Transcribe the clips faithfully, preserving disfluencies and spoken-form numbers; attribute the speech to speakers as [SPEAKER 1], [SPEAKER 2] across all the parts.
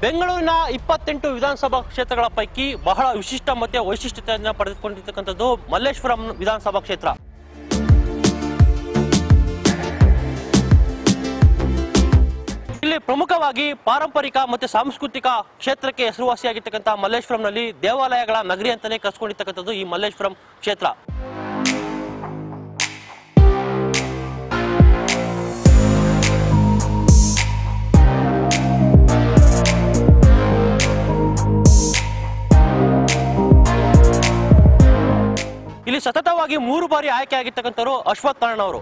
[SPEAKER 1] ಬೆಂಗಳೂರಿನ ಇಪ್ಪತ್ತೆಂಟು ವಿಧಾನಸಭಾ ಕ್ಷೇತ್ರಗಳ ಪೈಕಿ ಬಹಳ ವಿಶಿಷ್ಟ ಮತ್ತು ವೈಶಿಷ್ಟ್ಯತೆಯನ್ನು ಪಡೆದುಕೊಂಡಿರ್ತಕ್ಕಂಥದ್ದು ಮಲ್ಲೇಶ್ವರಂ ವಿಧಾನಸಭಾ ಕ್ಷೇತ್ರ. ಇಲ್ಲಿ ಪ್ರಮುಖವಾಗಿ ಪಾರಂಪರಿಕ ಮತ್ತು ಸಾಂಸ್ಕೃತಿಕ ಕ್ಷೇತ್ರಕ್ಕೆ ಹೆಸರುವಾಸಿಯಾಗಿರ್ತಕ್ಕಂಥ ಮಲ್ಲೇಶ್ವರಂನಲ್ಲಿ ದೇವಾಲಯಗಳ ನಗರಿ ಅಂತಾನೆ ಕರೆಸಿಕೊಂಡಿರ್ತಕ್ಕಂಥದ್ದು ಈ ಮಲ್ಲೇಶ್ವರಂ ಕ್ಷೇತ್ರ. ಇಲ್ಲಿ ಸತತವಾಗಿ ಮೂರು ಬಾರಿ ಆಯ್ಕೆ ಆಗಿರ್ತಕ್ಕಂಥವರು ಅಶ್ವಥ್ ನಾರಾಯಣ ಅವರು.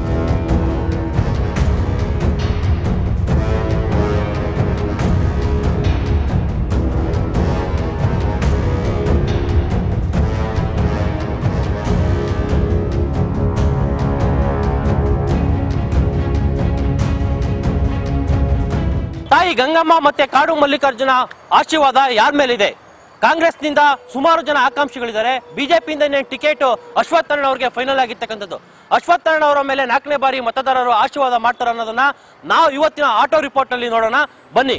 [SPEAKER 1] ತಾಯಿ ಗಂಗಮ್ಮ ಮತ್ತೆ ಕಾಡು ಮಲ್ಲಿಕಾರ್ಜುನ ಆಶೀರ್ವಾದ ಯಾರ ಮೇಲಿದೆ? ಕಾಂಗ್ರೆಸ್ನಿಂದ ಸುಮಾರು ಜನ ಆಕಾಂಕ್ಷಿಗಳಿದ್ದಾರೆ. ಬಿಜೆಪಿಯಿಂದ ಟಿಕೆಟ್ ಅಶ್ವಥ್ ನಾರಾಯಣ ಅವರಿಗೆ ಫೈನಲ್ ಆಗಿರ್ತಕ್ಕಂಥದ್ದು. ಅಶ್ವಥ್ ನಾರಾಯಣ ಅವರ ಮೇಲೆ ನಾಲ್ಕನೇ ಬಾರಿ ಮತದಾರರು ಆಶೀರ್ವಾದ ಮಾಡ್ತಾರೆ ಅನ್ನೋದನ್ನ ನಾವು ಇವತ್ತಿನ ಆಟೋ ರಿಪೋರ್ಟ್ ನಲ್ಲಿ ನೋಡೋಣ, ಬನ್ನಿ.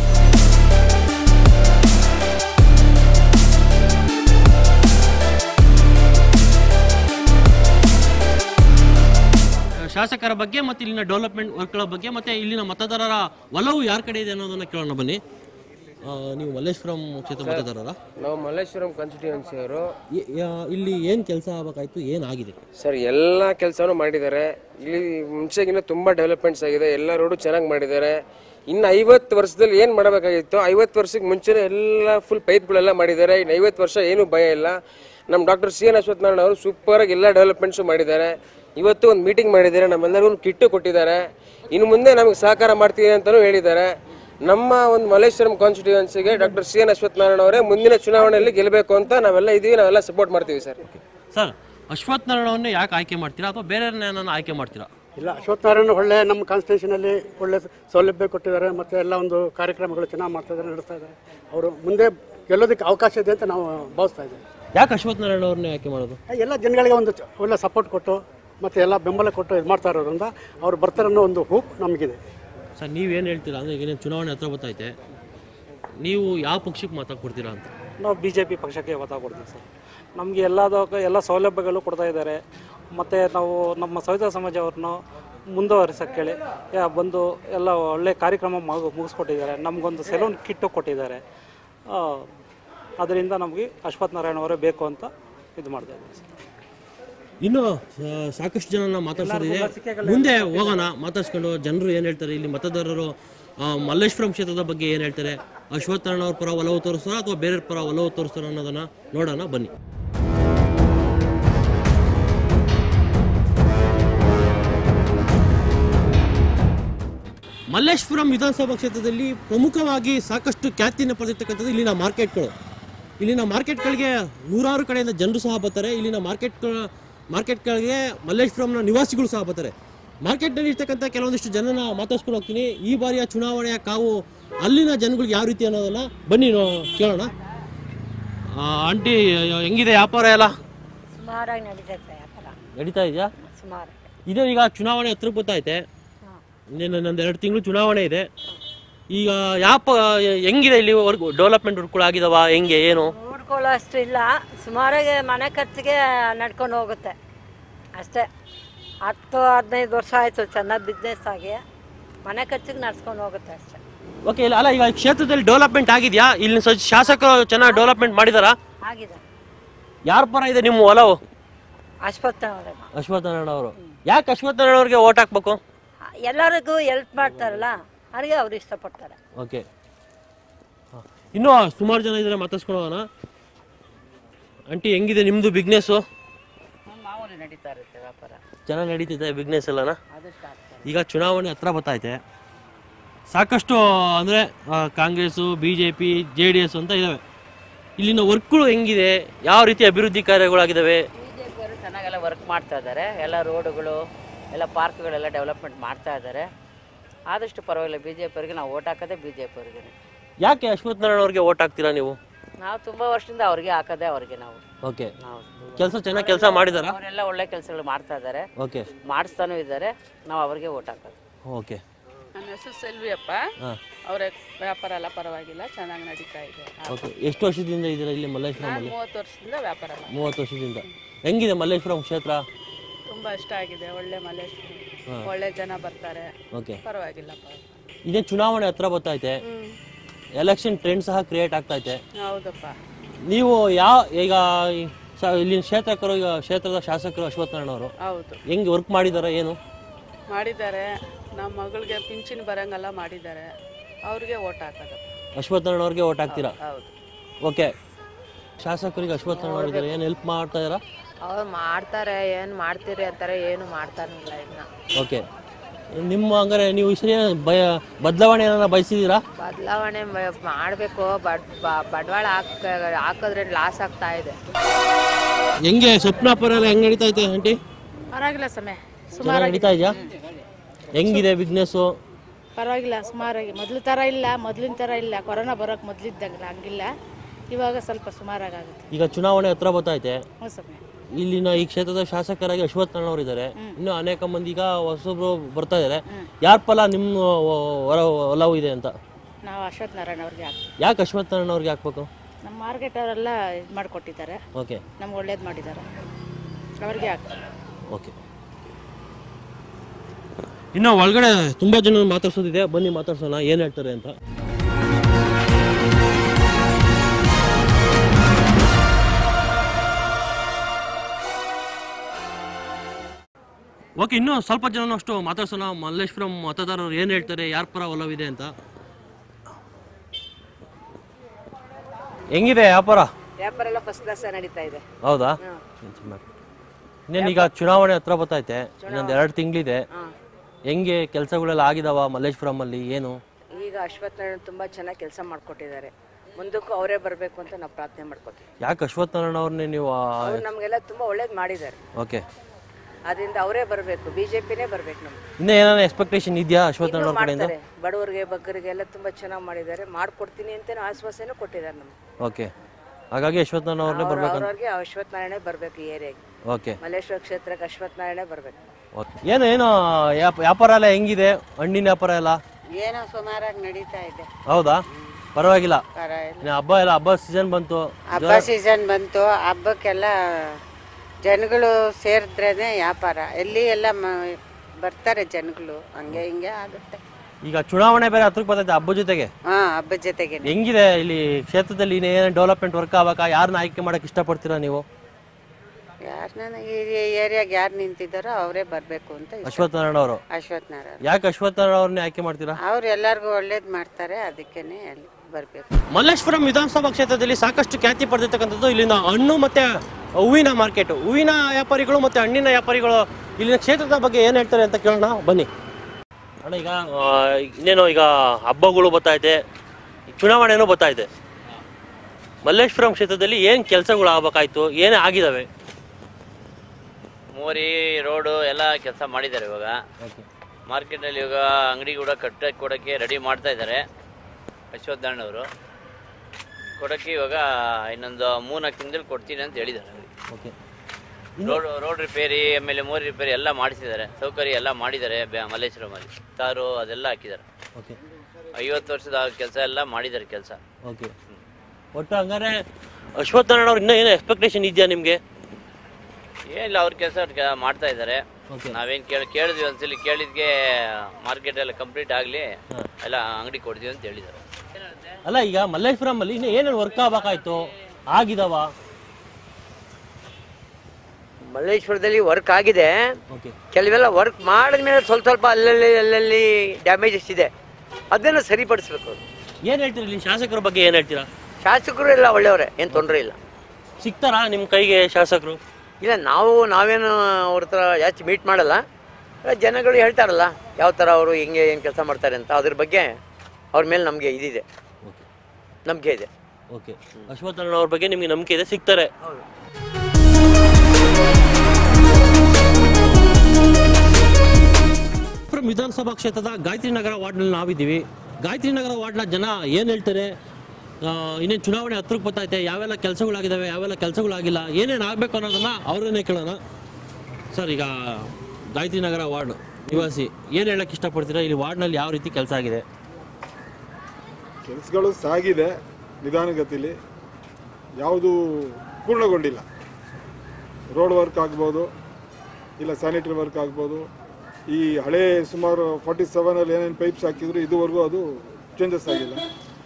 [SPEAKER 1] ಶಾಸಕರ ಬಗ್ಗೆ ಮತ್ತೆ ಇಲ್ಲಿನ ಡೆವಲಪ್ಮೆಂಟ್ ವರ್ಕ್ಗಳ ಬಗ್ಗೆ ಮತ್ತೆ ಇಲ್ಲಿನ ಮತದಾರರ ಒಲವು ಯಾರ ಕಡೆ ಇದೆ ಅನ್ನೋದನ್ನ ಕೇಳೋಣ, ಬನ್ನಿ. ನೀವು ಮಲ್ಲೇಶ್ವರಂ ಕ್ಷೇತ್ರ ಮತದಾರರ?
[SPEAKER 2] ನಾವು ಮಲ್ಲೇಶ್ವರಂ ಕಾನ್ಸ್ಟಿಟ್ಯೂನ್ಸಿ ಅವರು.
[SPEAKER 1] ಇಲ್ಲಿ ಏನು ಕೆಲಸ ಆಗಬೇಕಾಯ್ತು, ಏನಾಗಿದೆ
[SPEAKER 2] ಸರ್? ಎಲ್ಲ ಕೆಲಸನೂ ಮಾಡಿದ್ದಾರೆ. ಇಲ್ಲಿ ಮುಂಚೆಗಿನ್ನ ತುಂಬ ಡೆವಲಪ್ಮೆಂಟ್ಸ್ ಆಗಿದೆ. ಎಲ್ಲ ರೋಡು ಚೆನ್ನಾಗಿ ಮಾಡಿದ್ದಾರೆ. ಇನ್ನು ಐವತ್ತು ವರ್ಷದಲ್ಲಿ ಏನು ಮಾಡಬೇಕಾಗಿತ್ತು, ಐವತ್ತು ವರ್ಷಕ್ಕೆ ಮುಂಚೆನೇ ಎಲ್ಲ ಫುಲ್ ಪೈಪ್ಗಳೆಲ್ಲ ಮಾಡಿದ್ದಾರೆ. ಇನ್ನು ಐವತ್ತು ವರ್ಷ ಏನೂ ಭಯ ಇಲ್ಲ. ನಮ್ಮ doctor C N Ashwath Narayana ಅವರು ಸೂಪರಾಗಿ ಎಲ್ಲ ಡೆವಲಪ್ಮೆಂಟ್ಸು ಮಾಡಿದ್ದಾರೆ. ಇವತ್ತು ಒಂದು ಮೀಟಿಂಗ್ ಮಾಡಿದ್ದಾರೆ, ನಮ್ಮೆಲ್ಲರಿಗೂ ಕಿಟ್ಟು ಕೊಟ್ಟಿದ್ದಾರೆ. ಇನ್ನು ಮುಂದೆ ನಮಗೆ ಸಹಕಾರ ಮಾಡ್ತೀವಿ ಅಂತಲೂ ಹೇಳಿದ್ದಾರೆ. ನಮ್ಮ ಒಂದು ಮಲ್ಲೇಶ್ವರಂ ಕಾನ್ಸ್ಟಿಟ್ಯೂನ್ಸಿಗೆ doctor C N Ashwath Narayana ಅವರೇ ಮುಂದಿನ ಚುನಾವಣೆಯಲ್ಲಿ ಗೆಲ್ಲಬೇಕು ಅಂತ ನಾವೆಲ್ಲ ಇದೀವಿ, ನಾವೆಲ್ಲ ಸಪೋರ್ಟ್ ಮಾಡ್ತೀವಿ ಸರ್.
[SPEAKER 1] ಸರ್, ಅಶ್ವಥ್ ನಾರಾಯಣವನ್ನೇ ಯಾಕೆ ಆಯ್ಕೆ ಮಾಡ್ತೀರಾ ಅಥವಾ ಬೇರೆ ಏನಾನ ಆಯ್ಕೆ ಮಾಡ್ತೀರಾ?
[SPEAKER 3] ಇಲ್ಲ, ಅಶ್ವಥ್ ನಾರಾಯಣ ಒಳ್ಳೆ ನಮ್ಮ ಕಾನ್ಸ್ಟಿಟ್ಯೂಷನಲ್ಲಿ ಒಳ್ಳೆ ಸೌಲಭ್ಯ ಕೊಟ್ಟಿದ್ದಾರೆ ಮತ್ತು ಎಲ್ಲ ಒಂದು ಕಾರ್ಯಕ್ರಮಗಳು ಚೆನ್ನಾಗಿ ಮಾಡ್ತಾ ಇದ್ದಾರೆ, ನಡೆಸ್ತಾ ಇದ್ದಾರೆ. ಅವರು ಮುಂದೆ ಗೆಲ್ಲೋದಕ್ಕೆ ಅವಕಾಶ ಇದೆ ಅಂತ ನಾವು ಭಾವಿಸ್ತಾ ಇದ್ದೇವೆ.
[SPEAKER 1] ಯಾಕೆ ಅಶ್ವಥ್ ನಾರಾಯಣ ಅವ್ರನ್ನೇ ಆಯ್ಕೆ ಮಾಡೋದು?
[SPEAKER 3] ಎಲ್ಲ ಜನಗಳಿಗೆ ಒಂದು ಒಳ್ಳೆ ಸಪೋರ್ಟ್ ಕೊಟ್ಟು ಮತ್ತು ಎಲ್ಲ ಬೆಂಬಲ ಕೊಟ್ಟು ಇದು ಮಾಡ್ತಾ ಇರೋದ್ರಿಂದ ಅವ್ರು ಬರ್ತಾರೆ ಅನ್ನೋ ಒಂದು ಹೋಪ್ ನಮಗಿದೆ.
[SPEAKER 1] ಸರ್, ನೀವೇನು ಹೇಳ್ತೀರಾ ಅಂದರೆ ಏನೇನು ಚುನಾವಣೆ ಹತ್ರ ಬರ್ತೈತೆ, ನೀವು ಯಾವ ಪಕ್ಷಕ್ಕೆ ಮತ ಕೊಡ್ತೀರಾ ಅಂತ?
[SPEAKER 4] ನಾವು ಬಿ ಜೆ ಪಿ ಪಕ್ಷಕ್ಕೆ ಮತ ಕೊಡ್ತೀವಿ ಸರ್. ನಮಗೆ ಎಲ್ಲದಕ್ಕೂ ಎಲ್ಲ ಸೌಲಭ್ಯಗಳು ಕೊಡ್ತಾ ಇದ್ದಾರೆ. ಮತ್ತು ನಾವು ನಮ್ಮ ಸವಿತಾ ಸಮಾಜ ಅವ್ರನ್ನ ಮುಂದುವರಿಸೋಕ್ಕೆ ಹೇಳಿ ಬಂದು ಎಲ್ಲ ಒಳ್ಳೆ ಕಾರ್ಯಕ್ರಮ ಮಗು ಮುಗಿಸ್ಕೊಟ್ಟಿದ್ದಾರೆ. ನಮಗೊಂದು ಸೆಲೂನ್ ಕಿಟ್ಟು ಕೊಟ್ಟಿದ್ದಾರೆ. ಅದರಿಂದ ನಮಗೆ ಅಶ್ವಥ್ ನಾರಾಯಣ ಅವರೇ ಬೇಕು ಅಂತ ಇದು ಮಾಡ್ತಾ ಇದ್ದಾರೆ ಸರ್.
[SPEAKER 1] ಇನ್ನು ಸಾಕಷ್ಟು ಜನ ಮಾತಾಡ್ಸೋದಿದೆ, ಮುಂದೆ ಹೋಗೋಣ ಮಾತಾಡ್ಸ್ಕೊಂಡು ಜನರು ಏನು ಹೇಳ್ತಾರೆ, ಇಲ್ಲಿ ಮತದಾರರು ಮಲ್ಲೇಶ್ವರಂ ಕ್ಷೇತ್ರದ ಬಗ್ಗೆ ಏನು ಹೇಳ್ತಾರೆ, ಅಶ್ವಥ್ ನಾರಾಯಣ ಅವ್ರ ಪರ ಒಲವು ತೋರಿಸ್ತಾರ ಅಥವಾ ಬೇರೆ ಪರ ಒಲವು ತೋರಿಸ್ತಾರ ಅನ್ನೋದನ್ನ ನೋಡೋಣ, ಬನ್ನಿ. ಮಲ್ಲೇಶ್ವರಂ ವಿಧಾನಸಭಾ ಕ್ಷೇತ್ರದಲ್ಲಿ ಪ್ರಮುಖವಾಗಿ ಸಾಕಷ್ಟು ಖ್ಯಾತಿಯನ್ನು ಪಡೆದಿರ್ತಕ್ಕಂಥದ್ದು ಇಲ್ಲಿನ ಮಾರ್ಕೆಟ್ಗಳು. ಇಲ್ಲಿನ ಮಾರ್ಕೆಟ್ಗಳಿಗೆ ನೂರಾರು ಕಡೆಯಿಂದ ಜನರು ಸಹ ಬರ್ತಾರೆ. ಇಲ್ಲಿನ ಮಾರ್ಕೆಟ್ಗಳ ಮಾರ್ಕೆಟ್ಗಳಿಗೆ ಮಲ್ಲೇಶ್ವರಂನ ನಿವಾಸಿಗಳು ಸಹ ಬರ್ತಾರೆ. ಮಾರ್ಕೆಟ್ನಲ್ಲಿ ಇರ್ತಕ್ಕಂಥ ಕೆಲವೊಂದಿಷ್ಟು ಜನನ ಮಾತಾಡ್ಸ್ಕೊಂಡು ಹೋಗ್ತೀನಿ. ಈ ಬಾರಿಯ ಚುನಾವಣೆಯ ಕಾವು ಅಲ್ಲಿನ ಜನಗಳಿಗೆ ಯಾವ ರೀತಿ ಅನ್ನೋದನ್ನ ಬನ್ನಿ ಕೇಳೋಣ. ಆಂಟಿ, ಹೆಂಗಿದೆ ವ್ಯಾಪಾರ ಎಲ್ಲ?
[SPEAKER 5] ಸುಮಾರಾಗಿ ನಡೀತೈತೆ ವ್ಯಾಪಾರ.
[SPEAKER 1] ನಡೀತಾ ಇದೆಯಾ?
[SPEAKER 5] ಸುಮಾರು
[SPEAKER 1] ಇದೆ. ಈಗ ಚುನಾವಣೆ ಹತ್ರಕ್ಕೆ ಗೊತ್ತೈತೆ, ಇನ್ನೇನು ನಂದು ಎರಡು ತಿಂಗಳು ಚುನಾವಣೆ ಇದೆ. ಈಗ ಯಾಪ ಹೆಂಗಿದೆ ಇಲ್ಲಿ ವರ್ಕ್ ಡೆವಲಪ್ಮೆಂಟ್ ವರ್ಕ್ಗಳು ಆಗಿದಾವ, ಹೆಂಗೆ ಏನು?
[SPEAKER 5] ನೋಡ್ಕೊಳ್ಳೋ ಅಷ್ಟು ಇಲ್ಲ. ಸುಮಾರಾಗಿ ಮನೆ ಖರ್ಚಿಗೆ ನಡ್ಕೊಂಡು ಹೋಗುತ್ತೆ ಅಷ್ಟೇ. ಹತ್ತು ಹದಿನೈದು ವರ್ಷ ಆಯಿತು ಚೆನ್ನಾಗಿ ಬಿಸ್ನೆಸ್ ಆಗಿ, ಮನೆ ಖರ್ಚಿಗೆ ನಡ್ಸ್ಕೊಂಡು ಹೋಗುತ್ತೆ ಅಷ್ಟೇ.
[SPEAKER 1] ಓಕೆ. ಇಲ್ಲ ಅಲ್ಲ, ಈಗ ಕ್ಷೇತ್ರದಲ್ಲಿ ಡೆವಲಪ್ಮೆಂಟ್ ಆಗಿದೆಯಾ? ಇಲ್ಲಿ ಶಾಸಕರು ಚೆನ್ನಾಗಿ ಡೆವಲಪ್ಮೆಂಟ್ ಮಾಡಿದಾರಾ?
[SPEAKER 5] ಆಗಿದೆ.
[SPEAKER 1] ಯಾರ ಪರ ಇದೆ ನಿಮ್ಮ ಒಲವು?
[SPEAKER 5] ಅಶ್ವಥ್ ನಾರಾಯಣ.
[SPEAKER 1] ಅಶ್ವಥ್ ನಾರಾಯಣ ಅವರು. ಯಾಕೆ ಅಶ್ವಥ್ ನಾರಾಯಣ ಅವ್ರಿಗೆ ಓಟ್ ಹಾಕ್ಬೇಕು?
[SPEAKER 5] ಎಲ್ಲರಿಗೂ ಹೆಲ್ಪ್ ಮಾಡ್ತಾರಲ್ಲ, ಅವ್ರಿಗೆ ಅವ್ರು ಇಷ್ಟಪಡ್ತಾರೆ.
[SPEAKER 1] ಓಕೆ. ಇನ್ನೂ ಸುಮಾರು ಜನ ಇದ್ದಾರೆ, ಮಾತಾಡ್ಸ್ಕೊಳ್ಳೋಣ. ಆಂಟಿ, ಹೆಂಗಿದೆ ನಿಮ್ಮದು ಬಿಸ್ನೆಸ್ಸು?
[SPEAKER 6] ಮಾಮೂಲಿ ನಡೀತಾ ಇರುತ್ತೆ ವ್ಯಾಪಾರ.
[SPEAKER 1] ಚೆನ್ನಾಗಿ ನಡೀತಿದೆ ಬಿಸ್ನೆಸ್ ಎಲ್ಲನ? ಈಗ ಚುನಾವಣೆ ಹತ್ರ ಬರ್ತಾಯಿದೆ. ಸಾಕಷ್ಟು ಅಂದರೆ Congress, B J P, J D S ಅಂತ ಇದ್ದಾವೆ. ಇಲ್ಲಿನ ವರ್ಕ್ಗಳು ಹೆಂಗಿದೆ, ಯಾವ ರೀತಿ ಅಭಿವೃದ್ಧಿ ಕಾರ್ಯಗಳಾಗಿದ್ದಾವೆ?
[SPEAKER 6] ಬಿ ಜೆ ಪಿಯವರು ಚೆನ್ನಾಗೆಲ್ಲ ವರ್ಕ್ ಮಾಡ್ತಾ ಇದ್ದಾರೆ. ಎಲ್ಲ ರೋಡುಗಳು, ಎಲ್ಲ ಪಾರ್ಕ್ಗಳೆಲ್ಲ ಡೆವಲಪ್ಮೆಂಟ್ ಮಾಡ್ತಾ ಇದ್ದಾರೆ. ಆದಷ್ಟು ಪರವಾಗಿಲ್ಲ. ಬಿ ಜೆ ಪಿಯವರಿಗೆ ನಾವು ಓಟ್ ಹಾಕೋದೇ ಬಿ ಜೆ ಪಿಯವರಿಗೆ.
[SPEAKER 1] ಯಾಕೆ ಅಶ್ವಥ್ ನಾರಾಯಣ ಅವ್ರಿಗೆ ಓಟ್ ಹಾಕ್ತೀರಾ ನೀವು?
[SPEAKER 6] ನಾವು ತುಂಬ ವರ್ಷದಿಂದ ಅವ್ರಿಗೆ ಹಾಕೋದೇ ಅವ್ರಿಗೆ ನಾವು.
[SPEAKER 1] ಓಕೆ. ಕೆಲಸ ಚೆನ್ನಾಗಿ ಕೆಲಸ ಮಾಡಿದಾರ?
[SPEAKER 6] ಅವರೆಲ್ಲ ಒಳ್ಳೆ ಕೆಲಸಗಳು ಮಾಡ್ತಾ ಇದ್ದಾರೆ.
[SPEAKER 1] ಓಕೆ.
[SPEAKER 6] ಮಾಡಿಸ್ತಾನೂ ಇದ್ದಾರೆ. ನಾವು ಅವ್ರಿಗೆ ಓಟ್ ಹಾಕೋದು.
[SPEAKER 1] ಓಕೆ.
[SPEAKER 7] ನನ್ನ ಹೆಸರು ಸೆಲ್ವಿಯಪ್ಪ. ಅವರೇ ವ್ಯಾಪಾರ ಎಲ್ಲ ಪರವಾಗಿಲ್ಲ, ಚೆನ್ನಾಗಿ ನಡೀತಾ ಇದೆ.
[SPEAKER 1] ಓಕೆ, ಎಷ್ಟು ವರ್ಷದಿಂದ ಇದ್ದೀರಾ ಇಲ್ಲಿ ಮಲ್ಲೇಶ್ವರಮಲ್ಲಿ?
[SPEAKER 7] ಮೂವತ್ತು ವರ್ಷದಿಂದ ವ್ಯಾಪಾರ ಮಾಡ್ತೀನಿ.
[SPEAKER 1] ಮೂವತ್ತು ವರ್ಷದಿಂದ. ಹೆಂಗಿದೆ ಮಲ್ಲೇಶ್ವರಂ ಕ್ಷೇತ್ರ?
[SPEAKER 7] ತುಂಬ ಇಷ್ಟ ಆಗಿದೆ, ಒಳ್ಳೆ ಮಲ್ಲೇಶ್ವರ, ಒಳ್ಳೆ ಜನ ಬರ್ತಾರೆ.
[SPEAKER 1] ಓಕೆ,
[SPEAKER 7] ಪರವಾಗಿಲ್ಲ.
[SPEAKER 1] ಇದೇ ಚುನಾವಣೆ ಹತ್ರ ಬರ್ತಾಯಿದೆ, ಎಲೆಕ್ಷನ್ ಟ್ರೆಂಡ್ ಸಹ ಕ್ರಿಯೇಟ್ ಆಗ್ತೈತೆ.
[SPEAKER 7] ಹೌದಪ್ಪ.
[SPEAKER 1] ನೀವು ಯಾವ ಈಗ ಇಲ್ಲಿನ ಕ್ಷೇತ್ರಕರು, ಈಗ ಕ್ಷೇತ್ರದ ಶಾಸಕರು ಅಶ್ವಥ್ ನಾರಾಯಣ ಅವರು
[SPEAKER 7] ಹೌದು,
[SPEAKER 1] ಹೆಂಗೆ ವರ್ಕ್ ಮಾಡಿದ್ದಾರೆ? ಏನು
[SPEAKER 7] ಮಾಡಿದ್ದಾರೆ? ನಮ್ಮ ಮಗಳಿಗೆ ಪಿಂಚಿನ್ ಬರಂಗೆಲ್ಲ ಮಾಡಿದ್ದಾರೆ, ಅವ್ರಿಗೆ ಓಟ್ ಹಾಕೋದು.
[SPEAKER 1] ಅಶ್ವಥ್ ನಾರಾಯಣ ಅವ್ರಿಗೆ ಓಟ್ ಹಾಕ್ತೀರಾ?
[SPEAKER 7] ಹೌದು.
[SPEAKER 1] ಓಕೆ, ಶಾಸಕರಿಗೆ ಅಶ್ವಥ್ ನಾರಾಯಣ ಅವ್ರಿಗೆ ಏನು ಹೆಲ್ಪ್ ಮಾಡ್ತಾ ಇದ್ದಾರಾ?
[SPEAKER 8] ಅವ್ರು ಮಾಡ್ತಾರೆ, ಏನು ಮಾಡ್ತೀರಿ ಅಂತಾರೆ, ಏನು ಮಾಡ್ತಾನಿಲ್ಲ ಇನ್ನ.
[SPEAKER 1] ಓಕೆ, ನಿಮ್ಮ ಹಂಗಾರೆ ನೀವು ಈ ಸರಿ ಬಯ ಬದಲಾವಣೆ ಏನಾರ ಬಯಸಿದ್ದೀರಾ?
[SPEAKER 8] ಬದಲಾವಣೆ ಮಾಡಬೇಕು, ಬಡ್ ಬಂಡವಾಳ ಹಾಕ ಹಾಕಿದ್ರೆ ಲಾಸ್ ಆಗ್ತಾ ಇದೆ.
[SPEAKER 1] ಹೆಂಗೆ ಸ್ವಪ್ನಾಪುರ ಎಲ್ಲ ಹೆಂಗೆ ನಡೀತಾ ಐತೆ ಆಂಟಿ?
[SPEAKER 9] ಪರವಾಗಿಲ್ಲ ಸಮಯ,
[SPEAKER 1] ಸುಮಾರು ನಡೀತಾ ಇದೆಯಾ? ಹೆಂಗಿದೆ ಬಿಸ್ನೆಸ್ಸು?
[SPEAKER 9] ಪರವಾಗಿಲ್ಲ, ಸುಮಾರಾಗಿ. ಮೊದಲು ಥರ ಇಲ್ಲ, ಮೊದಲಿನ ಥರ ಇಲ್ಲ. ಕೊರೋನಾ ಬರೋಕ್ಕೆ ಮೊದಲಿದ್ದಾಗ ಹಂಗಿಲ್ಲ, ಇವಾಗ ಸ್ವಲ್ಪ ಸುಮಾರಾಗುತ್ತೆ.
[SPEAKER 1] ಈಗ ಚುನಾವಣೆ ಹತ್ರ ಬರ್ತಾಯಿದೆ,
[SPEAKER 9] ಹ್ಞೂ ಸಮಯ.
[SPEAKER 1] ಇಲ್ಲಿನ ಈ ಕ್ಷೇತ್ರದ ಶಾಸಕರಾಗಿ ಅಶ್ವಥ್ ನಾರಾಯಣ ಅವರು ಇದ್ದಾರೆ, ಇನ್ನು ಅನೇಕ ಮಂದಿ ಈಗ ಹೊಸಬ್ರು ಬರ್ತಾ ಇದ್ದಾರೆ. ಯಾರ ಫಲ ನಿಮ್ಮ ಹೊರ ಒಲವು ಇದೆ ಅಂತ?
[SPEAKER 9] ನಾವು ಅಶ್ವಥ್ ನಾರಾಯಣ ಅವ್ರಿಗೆ ಹಾಕ್ತೀವಿ.
[SPEAKER 1] ಯಾಕೆ ಅಶ್ವಥ್ ನಾರಾಯಣ ಅವ್ರಿಗೆ ಹಾಕ್ಬೇಕು?
[SPEAKER 9] ನಮ್ಮ ಮಾರ್ಕೆಟ್ ಅವರೆಲ್ಲ ಇದು ಮಾಡಿಕೊಟ್ಟಿದ್ದಾರೆ,
[SPEAKER 1] ಓಕೆ,
[SPEAKER 9] ನಮ್ಗೆ ಒಳ್ಳೇದು ಮಾಡಿದ್ದಾರೆ, ಅವ್ರಿಗೆ ಹಾಕ್ತೀವಿ.
[SPEAKER 1] ಓಕೆ, ಇನ್ನು ಒಳಗಡೆ ತುಂಬ ಜನ ಮಾತಾಡ್ಸೋದಿದೆ, ಬನ್ನಿ ಮಾತಾಡ್ಸೋಣ ಏನು ಹೇಳ್ತಾರೆ ಅಂತ. ಓಕೆ, ಇನ್ನೂ ಸ್ವಲ್ಪ ಜನ ಅಷ್ಟು ಮಾತಾಡ್ಸೋಣ. ಮಲ್ಲೇಶ್ವರಂ ಮತದಾರರು ಏನು ಹೇಳ್ತಾರೆ, ಯಾರ ಪರ ಒಲವಿದೆ ಅಂತ. ಹೆಂಗಿದೆ ವ್ಯಾಪಾರ?
[SPEAKER 6] ವ್ಯಾಪಾರ ಎಲ್ಲ ಫಸ್ಟ್ ಕ್ಲಾಸ್ ನಡೀತಾ ಇದೆ.
[SPEAKER 1] ಹೌದಾ? ಇನ್ನೇನೀಗ ಚುನಾವಣೆ ಹತ್ರ ಬರ್ತೈತೆ, ಇನ್ನೊಂದು ಎರಡು ತಿಂಗಳಿದೆ. ಹೆಂಗೆ ಕೆಲಸಗಳೆಲ್ಲ ಆಗಿದಾವ ಮಲ್ಲೇಶ್ವರಂ ಅಲ್ಲಿ? ಏನು
[SPEAKER 6] ಈಗ ಅಶ್ವಥ್ ನಾರಾಯಣ ತುಂಬಾ ಚೆನ್ನಾಗಿ ಕೆಲಸ ಮಾಡ್ಕೊಟ್ಟಿದ್ದಾರೆ, ಮುಂದಕ್ಕೂ ಅವರೇ ಬರಬೇಕು ಅಂತ ನಾವು ಪ್ರಾರ್ಥನೆ ಮಾಡ್ಕೊತೀವಿ.
[SPEAKER 1] ಯಾಕೆ ಅಶ್ವಥ್ ನಾರಾಯಣ ಅವ್ರನ್ನೇ ನೀವು?
[SPEAKER 6] ಅವ್ರು ನಮಗೆಲ್ಲ ತುಂಬಾ ಒಳ್ಳೇದು ಮಾಡಿದ್ದಾರೆ,
[SPEAKER 1] ಓಕೆ,
[SPEAKER 6] ಅದರಿಂದ ಅವರೇ ಬರಬೇಕು, ಬಿಜೆಪಿನೇ ಬರಬೇಕು ನಮ್ಗೆ.
[SPEAKER 1] ಇನ್ನೂ ಏನಾರ ಎಕ್ಸ್ಪೆಕ್ಟೇಷನ್ ಇದೆಯಾ ಅಶ್ವಥ್ ನಾರಾಯಣ ಅವ್ರ ಕಡೆಯಿಂದ?
[SPEAKER 6] ಬಡವರಿಗೆ ಬಗ್ಗರಿಗೆ ಎಲ್ಲ ತುಂಬಾ ಚೆನ್ನಾಗಿ ಮಾಡಿದ್ದಾರೆ, ಮಾಡ್ಕೊಡ್ತೀನಿ ಅಂತ ಆಶ್ವಾಸನೆ ಕೊಟ್ಟಿದ್ದಾರೆ ನಮ್ಗೆ.
[SPEAKER 1] ಓಕೆ, ಹಾಗಾಗಿ ಅಶ್ವಥ್ ನಾರಾಯಣ ಅವ್ರನ್ನೇ ಬರ್ಬೇಕು.
[SPEAKER 6] ಅವ್ರಿಗೆ ಅಶ್ವಥ್ ನಾರಾಯಣ ಬರಬೇಕು ಈ ಏರಿಯಾಗೆ.
[SPEAKER 1] ಓಕೆ,
[SPEAKER 6] ಮಲ್ಲೇಶ್ವರ ಕ್ಷೇತ್ರಕ್ಕೆ ಅಶ್ವಥ್ ನಾರಾಯಣ ಬರಬೇಕು.
[SPEAKER 1] ಏನು ಏನು ವ್ಯಾಪಾರ ಎಲ್ಲ ಹೆಂಗಿದೆ? ಹಣ್ಣಿನ ವ್ಯಾಪಾರ ಎಲ್ಲ
[SPEAKER 10] ಏನೋ ಸುಮಾರಾಗಿ ನಡೀತಾ ಇದೆ.
[SPEAKER 1] ಹೌದಾ? ಪರವಾಗಿಲ್ಲ.
[SPEAKER 10] ಪರವಾಗಿಲ್ಲ.
[SPEAKER 1] ಹಬ್ಬ ಎಲ್ಲ ಹಬ್ಬ ಸೀಸನ್ ಬಂತು,
[SPEAKER 10] ಹಬ್ಬ ಸೀಸನ್ ಬಂತು, ಹಬ್ಬಕ್ಕೆಲ್ಲ ಜನಗಳು ಸೇರಿದ್ರೇನೆ ವ್ಯಾಪಾರ. ಎಲ್ಲಿ ಎಲ್ಲ ಬರ್ತಾರೆ ಜನಗಳು, ಹಂಗೆ ಹಿಂಗೆ ಆಗುತ್ತೆ.
[SPEAKER 1] ಈಗ ಚುನಾವಣೆ ಬೇರೆ ಹತ್ರಕ್ಕೆ ಬರ್ತೈತೆ ಹಬ್ಬದ ಜೊತೆಗೆ.
[SPEAKER 10] ಹಾ, ಹಬ್ಬದ ಜೊತೆಗೆ
[SPEAKER 1] ಹೆಂಗಿದೆ ಇಲ್ಲಿ ಕ್ಷೇತ್ರದಲ್ಲಿ ಏನು ಡೆವಲಪ್ಮೆಂಟ್ ವರ್ಕ್ ಆಗ್ಬೇಕಾ? ಯಾರನ್ನ ಆಯ್ಕೆ ಮಾಡಕ್ ಇಷ್ಟಪಡ್ತೀರಾ ನೀವು?
[SPEAKER 10] ಯಾರನ್ನ ಈ ಏರಿಯಾಗೆ ಯಾರು ನಿಂತಿದ್ದಾರೋ ಅವರೇ ಬರಬೇಕು ಅಂತ.
[SPEAKER 1] ಅಶ್ವಥ್ ನಾರಾಯಣ ಅವರು.
[SPEAKER 10] ಅಶ್ವಥ್ ನಾರಾಯಣ.
[SPEAKER 1] ಯಾಕೆ ಅಶ್ವಥ್ ನಾರಾಯಣ ಅವ್ರನ್ನೇ ಆಯ್ಕೆ ಮಾಡ್ತೀರಾ?
[SPEAKER 10] ಅವ್ರು ಎಲ್ಲರಿಗೂ ಒಳ್ಳೇದು ಮಾಡ್ತಾರೆ, ಅದಕ್ಕೇನೆ ಅಲ್ಲಿ ಬರಬೇಕು.
[SPEAKER 1] ಮಲ್ಲೇಶ್ವರಂ ವಿಧಾನಸಭಾ ಕ್ಷೇತ್ರದಲ್ಲಿ ಸಾಕಷ್ಟು ಖ್ಯಾತಿ ಪಡೆದಿರ್ತಕ್ಕಂಥದ್ದು ಇಲ್ಲಿನ ಹಣ್ಣು ಮತ್ತೆ ಹೂವಿನ ಮಾರ್ಕೆಟ್. ಹೂವಿನ ವ್ಯಾಪಾರಿಗಳು ಮತ್ತೆ ಹಣ್ಣಿನ ವ್ಯಾಪಾರಿಗಳು ಇಲ್ಲಿನ ಕ್ಷೇತ್ರದ ಬಗ್ಗೆ ಏನು ಹೇಳ್ತಾರೆ ಅಂತ ಕೇಳೋಣ, ಬನ್ನಿ. ಅಣ್ಣ, ಈಗ ಇನ್ನೇನು ಈಗ ಹಬ್ಬಗಳು ಬರ್ತಾಯಿದೆ, ಚುನಾವಣೆನೂ ಬರ್ತಾಯಿದೆ. ಮಲ್ಲೇಶ್ವರಂ ಕ್ಷೇತ್ರದಲ್ಲಿ ಏನು ಕೆಲಸಗಳು ಆಗ್ಬೇಕಾಯ್ತು, ಏನೇ ಆಗಿದಾವೆ?
[SPEAKER 11] ಮೋರಿ ರೋಡು ಎಲ್ಲ ಕೆಲಸ ಮಾಡಿದ್ದಾರೆ. ಇವಾಗ ಮಾರ್ಕೆಟಲ್ಲಿ ಇವಾಗ ಅಂಗಡಿ ಕೂಡ ಕಟ್ಟಕ್ಕೆ ಕೊಡೋಕ್ಕೆ ರೆಡಿ ಮಾಡ್ತಾ ಇದ್ದಾರೆ ಅಶ್ವಥ್ ನಾರಾಯಣ ಅವರು. ಕೊಡೋಕ್ಕೆ ಇವಾಗ ಇನ್ನೊಂದು ಮೂರ್ನಾಲ್ಕು ತಿಂಗಳಲ್ಲಿ ಕೊಡ್ತೀನಿ ಅಂತ ಹೇಳಿದ್ದಾರೆ.
[SPEAKER 1] ಓಕೆ,
[SPEAKER 11] ರೋಡ್ ರೋಡ್ ರಿಪೇರಿ, ಆಮೇಲೆ ಮೋರಿ ರಿಪೇರಿ ಎಲ್ಲ ಮಾಡಿಸಿದ್ದಾರೆ, ಸೌಕರ್ಯ ಎಲ್ಲ ಮಾಡಿದ್ದಾರೆ. ಮಲ್ಲೇಶ್ವರಮಲ್ಲಿ ತಾರು ಅದೆಲ್ಲ ಹಾಕಿದ್ದಾರೆ.
[SPEAKER 1] ಓಕೆ,
[SPEAKER 11] ಐವತ್ತು ವರ್ಷದ ಕೆಲಸ ಎಲ್ಲ ಮಾಡಿದ್ದಾರೆ ಕೆಲಸ.
[SPEAKER 1] ಓಕೆ, ಒಟ್ಟು ಹಂಗಾರೆ ಅಶ್ವಥ್ ನಾರಾಯಣ ಅವ್ರು ಇನ್ನೂ ಏನೋ ಎಕ್ಸ್ಪೆಕ್ಟೇಷನ್ ಇದೆಯಾ ನಿಮಗೆ?
[SPEAKER 11] ಏನಿಲ್ಲ, ಅವ್ರ ಕೆಲಸ ಮಾಡ್ತಾ ಇದ್ದಾರೆ. ನಾವೇನು ಕೇಳಿ ಕೇಳಿದ್ವಿ ಒಂದ್ಸಲಿ, ಕೇಳಿದ್ಗೆ ಮಾರ್ಕೆಟ್ ಎಲ್ಲ ಕಂಪ್ಲೀಟ್ ಆಗಲಿ, ಎಲ್ಲ ಅಂಗಡಿ ಕೊಡ್ತೀವಿ ಅಂತ ಹೇಳಿದ್ದಾರೆ.
[SPEAKER 1] ಅಲ್ಲ, ಈಗ ಮಲ್ಲೇಶ್ವರಂ ಅಲ್ಲಿ ಇನ್ನು ಏನೇನು ವರ್ಕ್ ಆಗ್ಬೇಕಾಯ್ತು, ಆಗಿದಾವ?
[SPEAKER 12] ಮಲ್ಲೇಶ್ವರದಲ್ಲಿ ವರ್ಕ್ ಆಗಿದೆ, ಕೆಲವೆಲ್ಲ ವರ್ಕ್ ಮಾಡಿದ್ಮೇಲೆ ಸ್ವಲ್ಪ ಸ್ವಲ್ಪ ಅಲ್ಲಲ್ಲಿ ಅಲ್ಲಲ್ಲಿ ಡ್ಯಾಮೇಜಸ್ ಇದೆ, ಅದನ್ನು ಸರಿಪಡಿಸ್ಬೇಕು.
[SPEAKER 1] ಏನು ಹೇಳ್ತೀರಿ ಇಲ್ಲಿ ಶಾಸಕರ ಬಗ್ಗೆ? ಏನು ಹೇಳ್ತೀರಾ?
[SPEAKER 12] ಶಾಸಕರು ಎಲ್ಲ ಒಳ್ಳೆಯವರೇ, ಏನು ತೊಂದರೆ ಇಲ್ಲ.
[SPEAKER 1] ಸಿಗ್ತಾರಾ ನಿಮ್ಮ ಕೈಗೆ ಶಾಸಕರು?
[SPEAKER 12] ಇಲ್ಲ, ನಾವು ನಾವೇನು ಅವ್ರ ಹತ್ರ ಜಾಸ್ತಿ ಮೀಟ್ ಮಾಡಲ್ಲ. ಜನಗಳು ಹೇಳ್ತಾರಲ್ಲ ಯಾವ ಥರ ಅವರು ಹೆಂಗೆ ಏನು ಕೆಲಸ ಮಾಡ್ತಾರೆ ಅಂತ, ಅದ್ರ ಬಗ್ಗೆ ಅವ್ರ ಮೇಲೆ ನಮಗೆ ಇದಿದೆ, ನಂಬಿಕೆ ಇದೆ.
[SPEAKER 1] ಓಕೆ, ಅಶ್ವಥ್ ನಾರಾಯಣ ಅವ್ರ ಬಗ್ಗೆ ನಿಮಗೆ ನಂಬಿಕೆ ಇದೆ, ಸಿಗ್ತಾರೆ? ವಿಧಾನಸಭಾ ಕ್ಷೇತ್ರದ ಗಾಯತ್ರಿ ನಗರ ವಾರ್ಡ್ನಲ್ಲಿ ನಾವಿದ್ದೀವಿ. ಗಾಯತ್ರಿ ನಗರ ವಾರ್ಡ್ನ ಜನ ಏನು ಹೇಳ್ತಾರೆ, ಇನ್ನೇನು ಚುನಾವಣೆ ಹತ್ರಕ್ಕೆ ಬರ್ತಾಯಿದೆ, ಯಾವೆಲ್ಲ ಕೆಲಸಗಳಾಗಿದ್ದಾವೆ, ಯಾವೆಲ್ಲ ಕೆಲಸಗಳಾಗಿಲ್ಲ, ಏನೇನು ಆಗಬೇಕು ಅನ್ನೋದನ್ನು ಅವ್ರನ್ನೇ ಕೇಳೋಣ. ಸರ್, ಈಗ ಗಾಯತ್ರಿ ನಗರ ವಾರ್ಡ್ ನಿವಾಸಿ ಏನು ಹೇಳಕ್ಕೆ ಇಷ್ಟಪಡ್ತೀರಾ? ಇಲ್ಲಿ ವಾರ್ಡ್ನಲ್ಲಿ ಯಾವ ರೀತಿ ಕೆಲಸ ಆಗಿದೆ?
[SPEAKER 13] ಕೆಲಸಗಳು ಸಾಗಿದೆ ನಿಧಾನಗತಿಲಿ, ಯಾವುದು ಪೂರ್ಣಗೊಂಡಿಲ್ಲ. ರೋಡ್ ವರ್ಕ್ ಆಗ್ಬೋದು, ಇಲ್ಲ ಸ್ಯಾನಿಟರಿ ವರ್ಕ್ ಆಗ್ಬೋದು. ಈ ಹಳೆ ಸುಮಾರು ಫಾರ್ಟಿ ಸೆವೆನಲ್ಲಿ ಏನೇನು ಪೈಪ್ಸ್ ಹಾಕಿದ್ರು ಇದುವರೆಗೂ ಅದು ಚೇಂಜಸ್ ಆಗಿಲ್ಲ.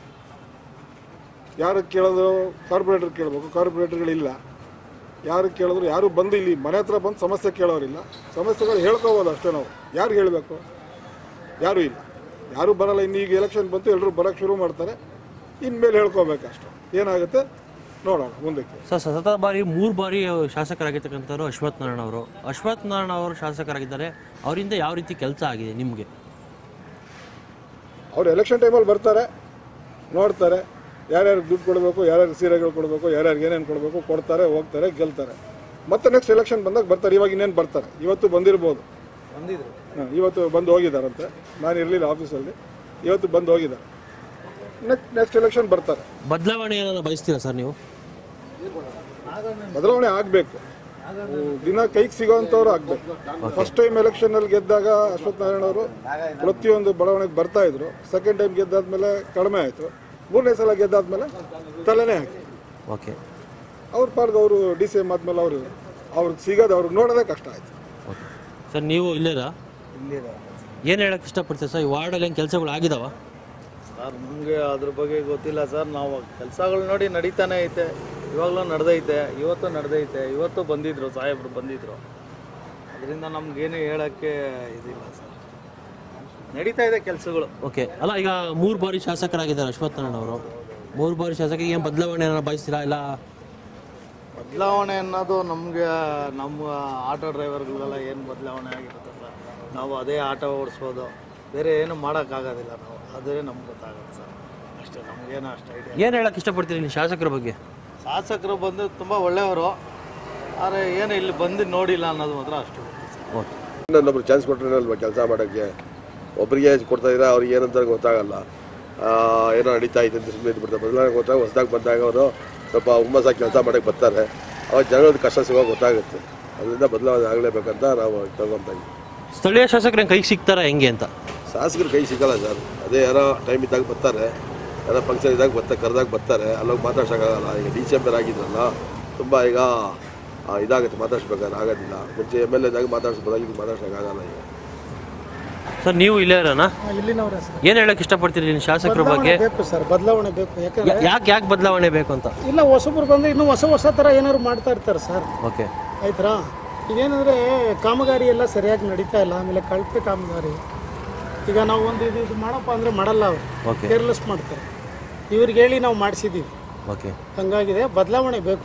[SPEAKER 13] ಯಾರು ಕೇಳಿದ್ರು ಕಾರ್ಪೊರೇಟರ್ ಕೇಳಬೇಕು, ಕಾರ್ಪೊರೇಟರ್ಗಳಿಲ್ಲ. ಯಾರು ಕೇಳಿದ್ರು ಯಾರು ಬಂದು ಇಲ್ಲಿ ಮನೆ ಹತ್ರ ಬಂದು ಸಮಸ್ಯೆ ಕೇಳೋರಿಲ್ಲ. ಸಮಸ್ಯೆಗಳು ಹೇಳ್ಕೋಬೋದು ಅಷ್ಟೇ ನಾವು. ಯಾರು ಹೇಳಬೇಕು? ಯಾರೂ ಇಲ್ಲ, ಯಾರೂ ಬರಲ್ಲ. ಇನ್ನು ಈಗ ಎಲೆಕ್ಷನ್ ಬಂತು, ಎಲ್ಲರೂ ಬರೋಕ್ಕೆ ಶುರು ಮಾಡ್ತಾರೆ. ಇನ್ಮೇಲೆ ಹೇಳ್ಕೋಬೇಕು ಅಷ್ಟೇ. ಏನಾಗುತ್ತೆ ನೋಡೋಣ ಮುಂದಕ್ಕೆ.
[SPEAKER 1] ಸರ್, ಸತತ ಬಾರಿ ಮೂರು ಬಾರಿ ಶಾಸಕರಾಗಿರ್ತಕ್ಕಂಥವ್ರು ಅಶ್ವಥ್ ನಾರಾಯಣ ಅವರು. ಅಶ್ವಥ್ ನಾರಾಯಣ ಅವರು ಶಾಸಕರಾಗಿದ್ದಾರೆ, ಅವರಿಂದ ಯಾವ ರೀತಿ ಕೆಲಸ ಆಗಿದೆ ನಿಮಗೆ?
[SPEAKER 13] ಅವ್ರು ಎಲೆಕ್ಷನ್ ಟೈಮಲ್ಲಿ ಬರ್ತಾರೆ, ನೋಡ್ತಾರೆ, ಯಾರ್ಯಾರು ದುಡ್ಡು ಕೊಡಬೇಕು, ಯಾರ್ಯಾರು ಸೀರೆಗಳು ಕೊಡಬೇಕು, ಯಾರ್ಯಾರು ಏನೇನು ಕೊಡಬೇಕು ಕೊಡ್ತಾರೆ, ಹೋಗ್ತಾರೆ, ಗೆಲ್ತಾರೆ. ಮತ್ತೆ ನೆಕ್ಸ್ಟ್ ಎಲೆಕ್ಷನ್ ಬಂದಾಗ ಬರ್ತಾರೆ. ಇವಾಗ ಇನ್ನೇನು ಬರ್ತಾರೆ, ಇವತ್ತು ಬಂದಿರ್ಬೋದು,
[SPEAKER 14] ಬಂದಿದ್ರು
[SPEAKER 13] ಹಾಂ ಇವತ್ತು ಬಂದು ಹೋಗಿದ್ದಾರಂತೆ. ನಾನು ಇರಲಿಲ್ಲ ಆಫೀಸಲ್ಲಿ, ಇವತ್ತು ಬಂದು ಹೋಗಿದ್ದಾರೆ. ನೆಕ್ಸ್ಟ್ ನೆಕ್ಸ್ಟ್ ಎಲೆಕ್ಷನ್ ಬರ್ತಾರೆ.
[SPEAKER 1] ಬದಲಾವಣೆ ಏನಾದ್ರು ಬಯಸ್ತೀರಾ ಸರ್ ನೀವು?
[SPEAKER 13] ಬದಲಾವಣೆ ಆಗಬೇಕು, ದಿನ ಕೈಗೆ ಸಿಗೋವಂಥವ್ರು ಆಗಬೇಕು. ಫಸ್ಟ್ ಟೈಮ್ ಎಲೆಕ್ಷನಲ್ಲಿ ಗೆದ್ದಾಗ ಅಶ್ವಥ್ ನಾರಾಯಣ ಅವರು ಪ್ರತಿಯೊಂದು ಬಡಾವಣೆಗೆ ಬರ್ತಾ ಇದ್ರು. ಸೆಕೆಂಡ್ ಟೈಮ್ ಗೆದ್ದಾದ್ಮೇಲೆ ಕಡಿಮೆ ಆಯಿತು. ಮೂರನೇ ಸಲ ಗೆದ್ದಾದ್ಮೇಲೆ ತಲೆನೇ ಹಾಕಿ.
[SPEAKER 1] ಓಕೆ,
[SPEAKER 13] ಅವ್ರ ಪಾರ್ಗೆ ಅವರು ಡಿ ಸಿ ಎಮ್ ಆದಮೇಲೆ ಅವರು ಅವ್ರಿಗೆ ಸಿಗೋದು ಅವ್ರಿಗೆ ನೋಡೋದೇ ಕಷ್ಟ ಆಯಿತು.
[SPEAKER 1] ಸರ್, ನೀವು ಇಲ್ಲೇರಾ? ಏನು ಹೇಳಕ್ಕೆ ಇಷ್ಟಪಡ್ತೀರಾ ಸರ್? ಈ ವಾರ್ಡಲ್ಲಿ ಏನು ಕೆಲಸಗಳು ಆಗಿದಾವ
[SPEAKER 14] ಸರ್? ನಮಗೆ ಅದ್ರ ಬಗ್ಗೆ ಗೊತ್ತಿಲ್ಲ ಸರ್. ನಾವು ಕೆಲಸಗಳು ನೋಡಿ ನಡೀತಾನೆ ಐತೆ, ಇವಾಗಲೂ ನಡೆದೈತೆ, ಇವತ್ತು ನಡೆದೈತೆ. ಇವತ್ತು ಬಂದಿದ್ರು ಸಾಹೇಬ್ರು ಬಂದಿದ್ರು, ಅದರಿಂದ ನಮ್ಗೇನು ಹೇಳೋಕ್ಕೆ ಇದಿಲ್ಲ ಸರ್. ನಡೀತಾ ಇದೆ ಕೆಲಸಗಳು.
[SPEAKER 1] ಓಕೆ, ಅಲ್ಲ ಈಗ ಮೂರು ಬಾರಿ ಶಾಸಕರಾಗಿದ್ದಾರೆ ಅಶ್ವಥ್ ನಾರಾಯಣ ಅವರು. ಮೂರು ಬಾರಿ ಶಾಸಕರಿಗೆ ಏನು ಬದಲಾವಣೆ ಏನಾರು ಬಯಸ್ತೀರಾ? ಇಲ್ಲ
[SPEAKER 14] ಬದಲಾವಣೆ ಅನ್ನೋದು ನಮಗೆ ನಮ್ಮ ಆಟೋ ಡ್ರೈವರ್ಗಳೆಲ್ಲ ಏನು ಬದಲಾವಣೆ ಆಗಿರುತ್ತೆ ಸರ್. ನಾವು ಅದೇ ಆಟೋ ಓಡಿಸ್ಬೋದು, ಬೇರೆ ಏನು ಮಾಡೋಕ್ಕಾಗೋದಿಲ್ಲ. ನಾವು ಅದೇ ನಮ್ಗೆ ಗೊತ್ತಾಗುತ್ತೆ ಸರ್, ಅಷ್ಟೇ. ನಮಗೇನು ಅಷ್ಟು ಐಡಿಯಾ.
[SPEAKER 1] ಏನು ಹೇಳಕ್ಕೆ ಇಷ್ಟಪಡ್ತೀರಿ ನೀವು ಶಾಸಕರ ಬಗ್ಗೆ?
[SPEAKER 14] ಶಾಸಕರು ಬಂದು ತುಂಬ ಒಳ್ಳೆಯವರು, ಆದರೆ ಏನು ಇಲ್ಲಿ ಬಂದು ನೋಡಿಲ್ಲ ಅನ್ನೋದು ಮಾತ್ರ ಅಷ್ಟು
[SPEAKER 1] ಓಕೆ.
[SPEAKER 15] ನನ್ನೊಬ್ರು ಚಾನ್ಸ್ ಕೊಟ್ಟರೆ ಅಲ್ವಾ ಕೆಲಸ ಮಾಡೋಕ್ಕೆ. ಒಬ್ಬರಿಗೆ ಕೊಡ್ತಾ ಇದ್ರೆ ಅವ್ರಿಗೆ ಏನಂತ ಗೊತ್ತಾಗಲ್ಲ. ಏನೋ ನಡೀತಾ ಇದೆ ಅಂತ ಸುಮ್ಮನೆ ಇದ್ಬಿಡ್ತಾರೆ. ಬದಲಾವಣೆ ಗೊತ್ತಾಗ ಹೊಸದಾಗಿ ಬಂದಾಗ ಅವರು ಸ್ವಲ್ಪ ಹುಮ್ಮಸ್ಸಾಗಿ ಕೆಲಸ ಮಾಡೋಕ್ಕೆ ಬರ್ತಾರೆ. ಅವಾಗ ಜನರದ ಕಷ್ಟ ಸಿಗುವಾಗ ಗೊತ್ತಾಗುತ್ತೆ. ಅದರಿಂದ ಬದಲಾವಣೆ ಆಗಲೇಬೇಕಂತ ನಾವು ತಗೊಂತ ಇದ್ದೀವಿ.
[SPEAKER 1] ಸ್ಥಳೀಯ ಶಾಸಕರ ಕೈಗೆ ಸಿಗ್ತಾರಾ ಹೆಂಗೆ ಅಂತ?
[SPEAKER 15] ಶಾಸಕರು ಕೈ ಸಿಗಲ್ಲ ಸರ್. ಅದೇ ಯಾರೋ ಟೈಮ್ ಇದ್ದಾಗ ಬರ್ತಾರೆ, ಯಾರೋ ಫಂಕ್ಷನ್ ಇದ್ದಾಗ ಬರ್ತಾರೆ, ಕರೆದಾಗ ಬರ್ತಾರೆ. ಅಲ್ಲೋಗಿ ಮಾತಾಡ್ಸೋಕ್ಕಾಗಲ್ಲ. ಈಗ ಡಿ ಸಿ ಎಮ್ ಆಗಿದ್ರಲ್ಲ, ತುಂಬ ಈಗ ಇದಾಗುತ್ತೆ, ಮಾತಾಡ್ಸ್ಬೇಕಾದ್ರೆ ಆಗೋದಿಲ್ಲ. ಮುಂಚೆ ಎಮ್ ಎಲ್ ಎದಾಗ ಮಾತಾಡ್ಸ್ಬೋದಾಗ ಇದು ಮಾತಾಡ್ಸೋಕ್ಕಾಗಲ್ಲ ಈಗ.
[SPEAKER 1] ಸರ್, ನೀವು ಇಲ್ಲೇ ಇರೋಣ?
[SPEAKER 16] ಇಲ್ಲಿನವರೇ ಸರ್.
[SPEAKER 1] ಏನು ಹೇಳಕ್ಕೆ ಇಷ್ಟಪಡ್ತೀರಿ ನಿಮ್ಮ ಶಾಸಕರ ಬಗ್ಗೆ?
[SPEAKER 16] ಬೇಕು ಸರ್, ಬದಲಾವಣೆ ಬೇಕು. ಯಾಕಂದ್ರೆ
[SPEAKER 1] ಯಾಕೆ ಯಾಕೆ ಬದಲಾವಣೆ ಬೇಕು ಅಂತ?
[SPEAKER 16] ಇಲ್ಲ, ಹೊಸಬ್ರು ಬಂದು ಇನ್ನೂ ಹೊಸ ಹೊಸ ಥರ ಏನಾದ್ರು ಮಾಡ್ತಾ ಇರ್ತಾರೆ ಸರ್.
[SPEAKER 1] ಓಕೆ,
[SPEAKER 16] ಆಯ್ತಾ? ಇದೇನಂದರೆ ಕಾಮಗಾರಿ ಎಲ್ಲ ಸರಿಯಾಗಿ ನಡೀತಾ ಇಲ್ಲ. ಆಮೇಲೆ ಕಳಪೆ ಕಾಮಗಾರಿ. ಈಗ ನಾವು ಒಂದು ಇದು ಇದು ಮಾಡಪ್ಪ ಅಂದರೆ ಮಾಡಲ್ಲ, ಅವರು ಕೇರ್ಲೆಸ್ ಮಾಡ್ತಾರೆ. ಇವ್ರಿಗೆ ಹೇಳಿ ನಾವು ಮಾಡಿಸಿದ್ದೀವಿ.
[SPEAKER 1] ಓಕೆ,
[SPEAKER 16] ಹಂಗಾಗಿದೆ. ಬದಲಾವಣೆ ಬೇಕು.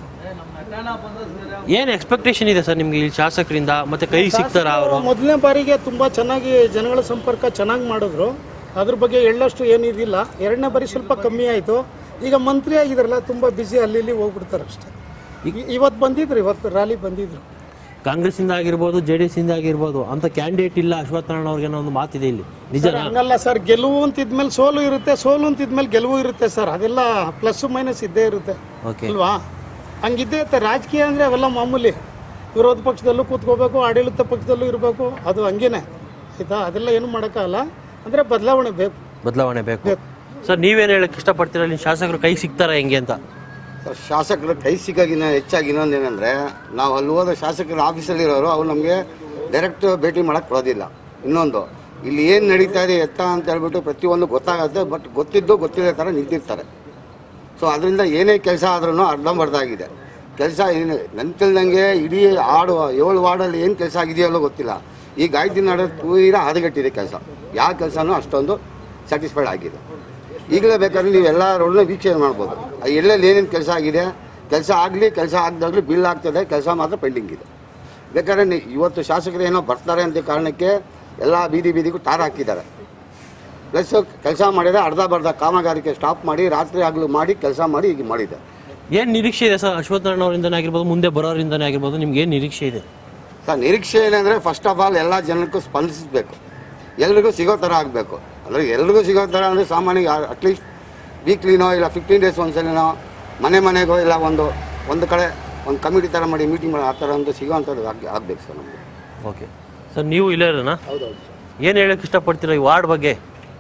[SPEAKER 1] ಏನು ಎಕ್ಸ್ಪೆಕ್ಟೇಷನ್ ಇದೆ ಸರ್ ನಿಮಗೆ ಈ ಶಾಸಕರಿಂದ? ಮತ್ತೆ ಕೈ ಸಿಗ್ತಾರಾ ಅವರು?
[SPEAKER 16] ಮೊದಲನೇ ಬಾರಿಗೆ ತುಂಬ ಚೆನ್ನಾಗಿ ಜನಗಳ ಸಂಪರ್ಕ ಚೆನ್ನಾಗಿ ಮಾಡಿದ್ರು. ಅದ್ರ ಬಗ್ಗೆ ಎಳ್ಳಷ್ಟು ಏನಿದಿಲ್ಲ. ಎರಡನೇ ಬಾರಿ ಸ್ವಲ್ಪ ಕಮ್ಮಿ ಆಯಿತು. ಈಗ ಮಂತ್ರಿ ಆಗಿದ್ರಲ್ಲ, ತುಂಬ ಬ್ಯುಸಿ, ಅಲ್ಲಿ ಇಲ್ಲಿ ಹೋಗ್ಬಿಡ್ತಾರೆ ಅಷ್ಟೇ. ಈಗ ಇವತ್ತು ಬಂದಿದ್ರು, ಇವತ್ತು ರ್ಯಾಲಿ ಬಂದಿದ್ರು.
[SPEAKER 1] ಕಾಂಗ್ರೆಸ್ಸಿಂದ ಆಗಿರ್ಬೋದು, ಜೆ ಡಿ ಎಸ್ ಇಂದ ಆಗಿರ್ಬೋದು, ಅಂತ ಕ್ಯಾಂಡಿಡೇಟ್ ಇಲ್ಲ ಅಶ್ವಥ್ ನಾರಾಯಣ ಅವ್ರಿಗೆ ಅನ್ನೋ ಒಂದು ಮಾತಿದೆ ಇಲ್ಲಿ, ನಿಜ?
[SPEAKER 16] ಹಂಗಲ್ಲ ಸರ್, ಗೆಲುವು ಅಂತಿದ್ಮೇಲೆ ಸೋಲು ಇರುತ್ತೆ, ಸೋಲು ಅಂತಿದ್ಮೇಲೆ ಗೆಲುವು ಇರುತ್ತೆ ಸರ್. ಅದೆಲ್ಲ ಪ್ಲಸ್ ಮೈನಸ್ ಇದ್ದೇ ಇರುತ್ತೆ ಅಲ್ವಾ? ಹಂಗಿದ್ದೇ ಇರುತ್ತೆ. ರಾಜಕೀಯ ಅಂದರೆ ಅವೆಲ್ಲ ಮಾಮೂಲಿ. ವಿರೋಧ ಪಕ್ಷದಲ್ಲೂ ಕೂತ್ಕೋಬೇಕು, ಆಡಳಿತ ಪಕ್ಷದಲ್ಲೂ ಇರಬೇಕು, ಅದು ಹಂಗೇನೆ ಆಯಿತಾ? ಅದೆಲ್ಲ ಏನು ಮಾಡೋಕ್ಕಾಗಲ್ಲ. ಅಂದರೆ ಬದಲಾವಣೆ ಬೇಕು.
[SPEAKER 1] ಬದಲಾವಣೆ ಬೇಕು ಸರ್. ನೀವೇನು ಹೇಳಕ್ಕೆ ಇಷ್ಟಪಡ್ತೀರಾ? ನಿಮ್ಮ ಶಾಸಕರು ಕೈ ಸಿಗ್ತಾರಾ ಹೆಂಗೆ ಅಂತ?
[SPEAKER 17] ಶಾಸಕರು ಕೈ ಸಿಕ್ಕಾಗಿನ ಹೆಚ್ಚಾಗಿ ಇನ್ನೊಂದು ಏನಂದರೆ, ನಾವು ಅಲ್ಲಿ ಹೋದ ಶಾಸಕರ ಆಫೀಸಲ್ಲಿರೋರು ಅವ್ರು ನಮಗೆ ಡೈರೆಕ್ಟ್ ಭೇಟಿ ಮಾಡೋಕ್ಕೆ ಬರೋದಿಲ್ಲ. ಇನ್ನೊಂದು, ಇಲ್ಲಿ ಏನು ನಡೀತಾ ಇದೆ ಎತ್ತ ಅಂತ ಹೇಳ್ಬಿಟ್ಟು ಪ್ರತಿಯೊಂದು ಗೊತ್ತಾಗುತ್ತೆ. ಬಟ್ ಗೊತ್ತಿದ್ದು ಗೊತ್ತಿರೋ ಥರ ನಿಂತಿರ್ತಾರೆ. ಸೊ ಅದರಿಂದ ಏನೇ ಕೆಲಸ ಆದ್ರೂ ಅರ್ಧಂಬರ್ಧ ಆಗಿದೆ ಕೆಲಸ. ಏನು ನನ್ನ ತಿಳಿದಂಗೆ ಇಡೀ ಆಡು ಏಳು ವಾರ್ಡಲ್ಲಿ ಏನು ಕೆಲಸ ಆಗಿದೆಯಲ್ಲೋ ಗೊತ್ತಿಲ್ಲ. ಈ ಗಾಯತ್ರಿ ನಾಡು ತೀರಾ ಹದಗೆಟ್ಟಿದೆ ಕೆಲಸ. ಯಾವ ಕೆಲಸನೂ ಅಷ್ಟೊಂದು ಸ್ಯಾಟಿಸ್ಫೈಡ್ ಆಗಿದೆ. ಈಗಲೇ ಬೇಕಾದ್ರೆ ನೀವು ಎಲ್ಲ ರೋಡ್ನ ವೀಕ್ಷಣೆ ಮಾಡ್ಬೋದು. ಎಲ್ಲೆಲ್ಲಿ ಏನೇನು ಕೆಲಸ ಆಗಿದೆ, ಕೆಲಸ ಆಗಲಿ ಕೆಲಸ ಆಗದಾಗಲಿ ಬಿಲ್ ಆಗ್ತದೆ, ಕೆಲಸ ಮಾತ್ರ ಪೆಂಡಿಂಗ್ ಇದೆ. ಬೇಕಾದ್ರೆ ನೀ ಇವತ್ತು ಶಾಸಕರು ಏನೋ ಬರ್ತಾರೆ ಅಂತ ಕಾರಣಕ್ಕೆ ಎಲ್ಲ ಬೀದಿ ಬೀದಿಗೂ ಟಾರ್ ಹಾಕಿದ್ದಾರೆ. ಪ್ಲಸ್ ಕೆಲಸ ಮಾಡಿದರೆ ಅರ್ಧ ಬರ್ಧ ಕಾಮಗಾರಿಕೆ ಸ್ಟಾಪ್ ಮಾಡಿ ರಾತ್ರಿ ಆಗಲೂ ಮಾಡಿ ಕೆಲಸ ಮಾಡಿ ಈಗ ಮಾಡಿದೆ.
[SPEAKER 1] ಏನು ನಿರೀಕ್ಷೆ ಇದೆ ಸರ್ ಅಶ್ವಥ್ ನಾರಾಯಣ ಅವರಿಂದನೇ ಆಗಿರ್ಬೋದು, ಮುಂದೆ ಬರೋರಿಂದನೇ ಆಗಿರ್ಬೋದು, ನಿಮ್ಗೆ ಏನು ನಿರೀಕ್ಷೆ ಇದೆ
[SPEAKER 17] ಸರ್? ನಿರೀಕ್ಷೆ ಏನಂದರೆ ಫಸ್ಟ್ ಆಫ್ ಆಲ್ ಎಲ್ಲ ಜನಕ್ಕೂ ಸ್ಪಂದಿಸಬೇಕು, ಎಲ್ರಿಗೂ ಸಿಗೋ ಥರ ಆಗಬೇಕು. ಅಂದರೆ ಎಲ್ರಿಗೂ ಸಿಗೋ ಥರ ಅಂದರೆ ಸಾಮಾನ್ಯ ಅಟ್ಲೀಸ್ಟ್ ವೀಕ್ಲಿನೋ ಇಲ್ಲ ಫಿಫ್ಟೀನ್ ಡೇಸ್ ಒಂದ್ಸಲಿನೋ ಮನೆ ಮನೆಗೋ ಇಲ್ಲ ಒಂದು ಒಂದು ಕಡೆ ಒಂದು ಕಮಿಟಿ ಥರ ಮಾಡಿ ಮೀಟಿಂಗ್ ಮಾಡಿ ಆ ಥರ ಒಂದು ಸಿಗೋವಂಥದ್ದು ಆಗಿ ಆಗಬೇಕು ಸರ್ ನಮಗೆ.
[SPEAKER 1] ಓಕೆ ಸರ್, ನೀವು ಇಲ್ಲೇ ಇರೋಣ?
[SPEAKER 17] ಹೌದೌದು ಸರ್.
[SPEAKER 1] ಏನು ಹೇಳಕ್ಕೆ ಇಷ್ಟಪಡ್ತೀರಾ ಈ ವಾರ್ಡ್ ಬಗ್ಗೆ?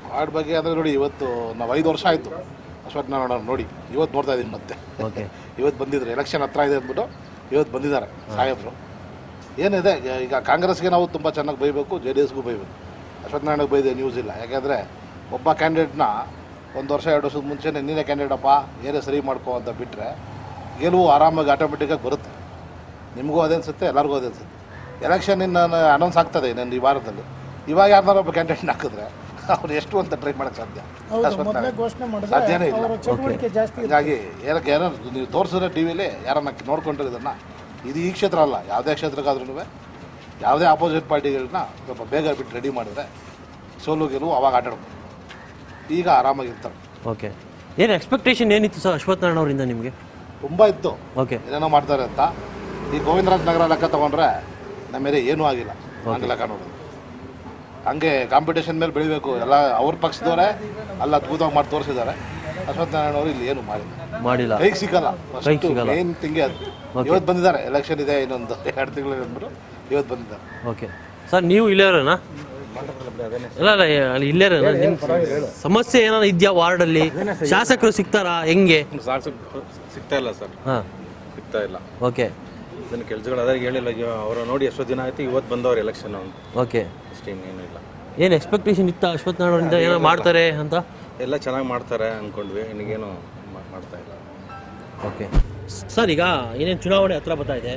[SPEAKER 18] ವಾರ್ಡ್ ಬಗ್ಗೆ ಅಂದರೆ ನೋಡಿ, ಇವತ್ತು ನಾವು ಐದು ವರ್ಷ ಆಯಿತು ಅಶ್ವಥ್ ನಾರಾಯಣ ನೋಡಿ, ಇವತ್ತು ನೋಡ್ತಾ ಇದ್ದೀನಿ ಮತ್ತೆ.
[SPEAKER 1] ಓಕೆ
[SPEAKER 18] ಇವತ್ತು ಬಂದಿದ್ರು, ಎಲೆಕ್ಷನ್ ಹತ್ರ ಇದೆ ಅಂದ್ಬಿಟ್ಟು ಇವತ್ತು ಬಂದಿದ್ದಾರೆ ಸಾಹೇಬರು. ಏನಿದೆ ಈಗ ಕಾಂಗ್ರೆಸ್ಗೆ ನಾವು ತುಂಬ ಚೆನ್ನಾಗಿ ಬೈಬೇಕು, ಜೆ ಡಿ ಎಸ್ಗೂ ಬೈಬೇಕು. ಅಶ್ವಥ್ ನಾರಾಯಣಗೆ ಬೈದೆ ನ್ಯೂಸ್ ಇಲ್ಲ. ಯಾಕೆಂದರೆ ಒಬ್ಬ ಕ್ಯಾಂಡಿಡೇಟ್ನ ಒಂದು ವರ್ಷ ಎರಡು ವರ್ಷದ ಮುಂಚೆನೇ ನೀನೇ ಕ್ಯಾಂಡಿಡೇಟಪ್ಪ ಏನೇ ಸರಿ ಮಾಡ್ಕೋ ಅಂತ ಬಿಟ್ಟರೆ ಗೆಲುವು ಆರಾಮಾಗಿ ಆಟೋಮೆಟಿಕ್ಕಾಗಿ ಬರುತ್ತೆ. ನಿಮಗೂ ಅದೇ ಅನಿಸುತ್ತೆ, ಎಲ್ಲರಿಗೂ ಅದೇ ಅನಿಸುತ್ತೆ. ಎಲೆಕ್ಷನ್ ಇನ್ನು ಅನೌನ್ಸ್ ಆಗ್ತದೆ ಇನ್ನೊಂದು ಈ ವಾರದಲ್ಲಿ. ಇವಾಗ ಯಾರನ್ನಾರು ಒಬ್ಬ ಕ್ಯಾಂಡಿಡೇಟ್ನ ಹಾಕಿದ್ರೆ ಅವ್ರು ಎಷ್ಟು ಅಂತ ಟ್ರೈ ಮಾಡೋಕ್ಕೆ ಸಾಧ್ಯ? ಸಾಧ್ಯನೇ ಇಲ್ಲ. ಹೀಗಾಗಿ ಏನಕ್ಕೆ ಏನೋ ನೀವು ತೋರಿಸಿದ್ರೆ ಟಿ ವಿಲಿ ಯಾರನ್ನ ನೋಡ್ಕೊಂಡ್ರೆ ಇದನ್ನು, ಇದು ಈ ಕ್ಷೇತ್ರ ಅಲ್ಲ, ಯಾವುದೇ ಕ್ಷೇತ್ರಕ್ಕಾದ್ರೂ ಯಾವುದೇ ಆಪೋಸಿಟ್ ಪಾರ್ಟಿಗಳನ್ನ ಸ್ವಲ್ಪ ಬೇಗ ಬಿಟ್ಟು ರೆಡಿ ಮಾಡಿದ್ರೆ ಸೋಲು ಗೆಲುವು ಅವಾಗ ಆಟಾಡ್ಬೋದು. ಈಗ ಆರಾಮಾಗಿರ್ತಾರೆ.
[SPEAKER 1] ಓಕೆ, ಏನು ಎಕ್ಸ್ಪೆಕ್ಟೇಷನ್ ಏನಿತ್ತು ಸರ್ ಅಶ್ವಥ್ ನಾರಾಯಣ ಅವರಿಂದ ನಿಮಗೆ?
[SPEAKER 18] ತುಂಬ ಇತ್ತು.
[SPEAKER 1] ಓಕೆ,
[SPEAKER 18] ಏನೇನೋ ಮಾಡ್ತಾರೆ ಅಂತ. ಈ ಗೋವಿಂದರಾಜ್ ನಗರ ಲೆಕ್ಕ ತೊಗೊಂಡ್ರೆ ನಮ್ಮ ಮೇಲೆ ಏನೂ ಆಗಿಲ್ಲ. ಹಂಗೆ ಲೆಕ್ಕ ನೋಡೋದು, ಹಂಗೆ ಕಾಂಪಿಟೇಷನ್ ಮೇಲೆ ಬೆಳಿಬೇಕು. ಎಲ್ಲ ಅವ್ರ ಪಕ್ಷದವರೇ ಅಲ್ಲ ಅದ್ಭುತವಾಗಿ ಮಾಡಿ ತೋರಿಸಿದ್ದಾರೆ. ಅಶ್ವಥ್ ನಾರಾಯಣ ಅವರು ಇಲ್ಲಿ ಏನು ಮಾಡಿಲ್ಲ
[SPEAKER 1] ಮಾಡಿಲ್ಲ
[SPEAKER 18] ಕೈಗೆ ಸಿಗಲ್ಲ.
[SPEAKER 1] ಕೈಗೆ ಸಿಗಲ್ಲ.
[SPEAKER 18] ಮೇನ್ ತಿಂಗೆ ಅದು. ಇವತ್ತು ಬಂದಿದ್ದಾರೆ, ಎಲೆಕ್ಷನ್ ಇದೆ ಇನ್ನೊಂದು ಎರಡು ತಿಂಗಳು ಅಂದ್ಬಿಟ್ಟು ಇವತ್ತು ಬಂದಿದ್ದಾರೆ.
[SPEAKER 1] ಓಕೆ ಸರ್, ನೀವು ಇಲ್ಲೇರನಾ? ಇಲ್ಲ ಇಲ್ಲ ಅಲ್ಲಿ ಇಲ್ಲೇರನಾ? ನಿಮ್ಮ ಸಮಸ್ಯೆ ಏನಾರ ಇದೆಯಾ ವಾರ್ಡಲ್ಲಿ? ಶಾಸಕರು ಸಿಗ್ತಾರಾ ಹೆಂಗೆ?
[SPEAKER 19] ಸಿಗ್ತಾ ಇಲ್ಲ ಸರ್.
[SPEAKER 1] ಹಾಂ,
[SPEAKER 19] ಸಿಗ್ತಾ ಇಲ್ಲ.
[SPEAKER 1] ಓಕೆ,
[SPEAKER 19] ಇದನ್ನು ಕೆಲಸಗಳು ಅದಾಗಿ ಹೇಳಿಲ್ಲ. ಅವರು ನೋಡಿ ಎಷ್ಟೋ ದಿನ ಆಯ್ತು, ಇವತ್ತು ಬಂದವ್ರು ಎಲೆಕ್ಷನ್ ಅಂತ.
[SPEAKER 1] ಓಕೆ,
[SPEAKER 19] ಅಷ್ಟೇನೇನು ಇಲ್ಲ.
[SPEAKER 1] ಏನು ಎಕ್ಸ್ಪೆಕ್ಟೇಷನ್ ಇತ್ತ ಅಶ್ವಥ್ ನಾರಾಯಣರಿಂದ ಏನೋ ಮಾಡ್ತಾರೆ ಅಂತ?
[SPEAKER 19] ಎಲ್ಲ ಚೆನ್ನಾಗಿ ಮಾಡ್ತಾರೆ ಅಂದ್ಕೊಂಡ್ವಿ, ನನಗೇನು ಮಾಡ್ತಾ ಇಲ್ಲ.
[SPEAKER 1] ಓಕೆ ಸರ್, ಈಗ ಏನೇನು ಚುನಾವಣೆ ಹತ್ರ ಬರ್ತಾ ಇದೆ,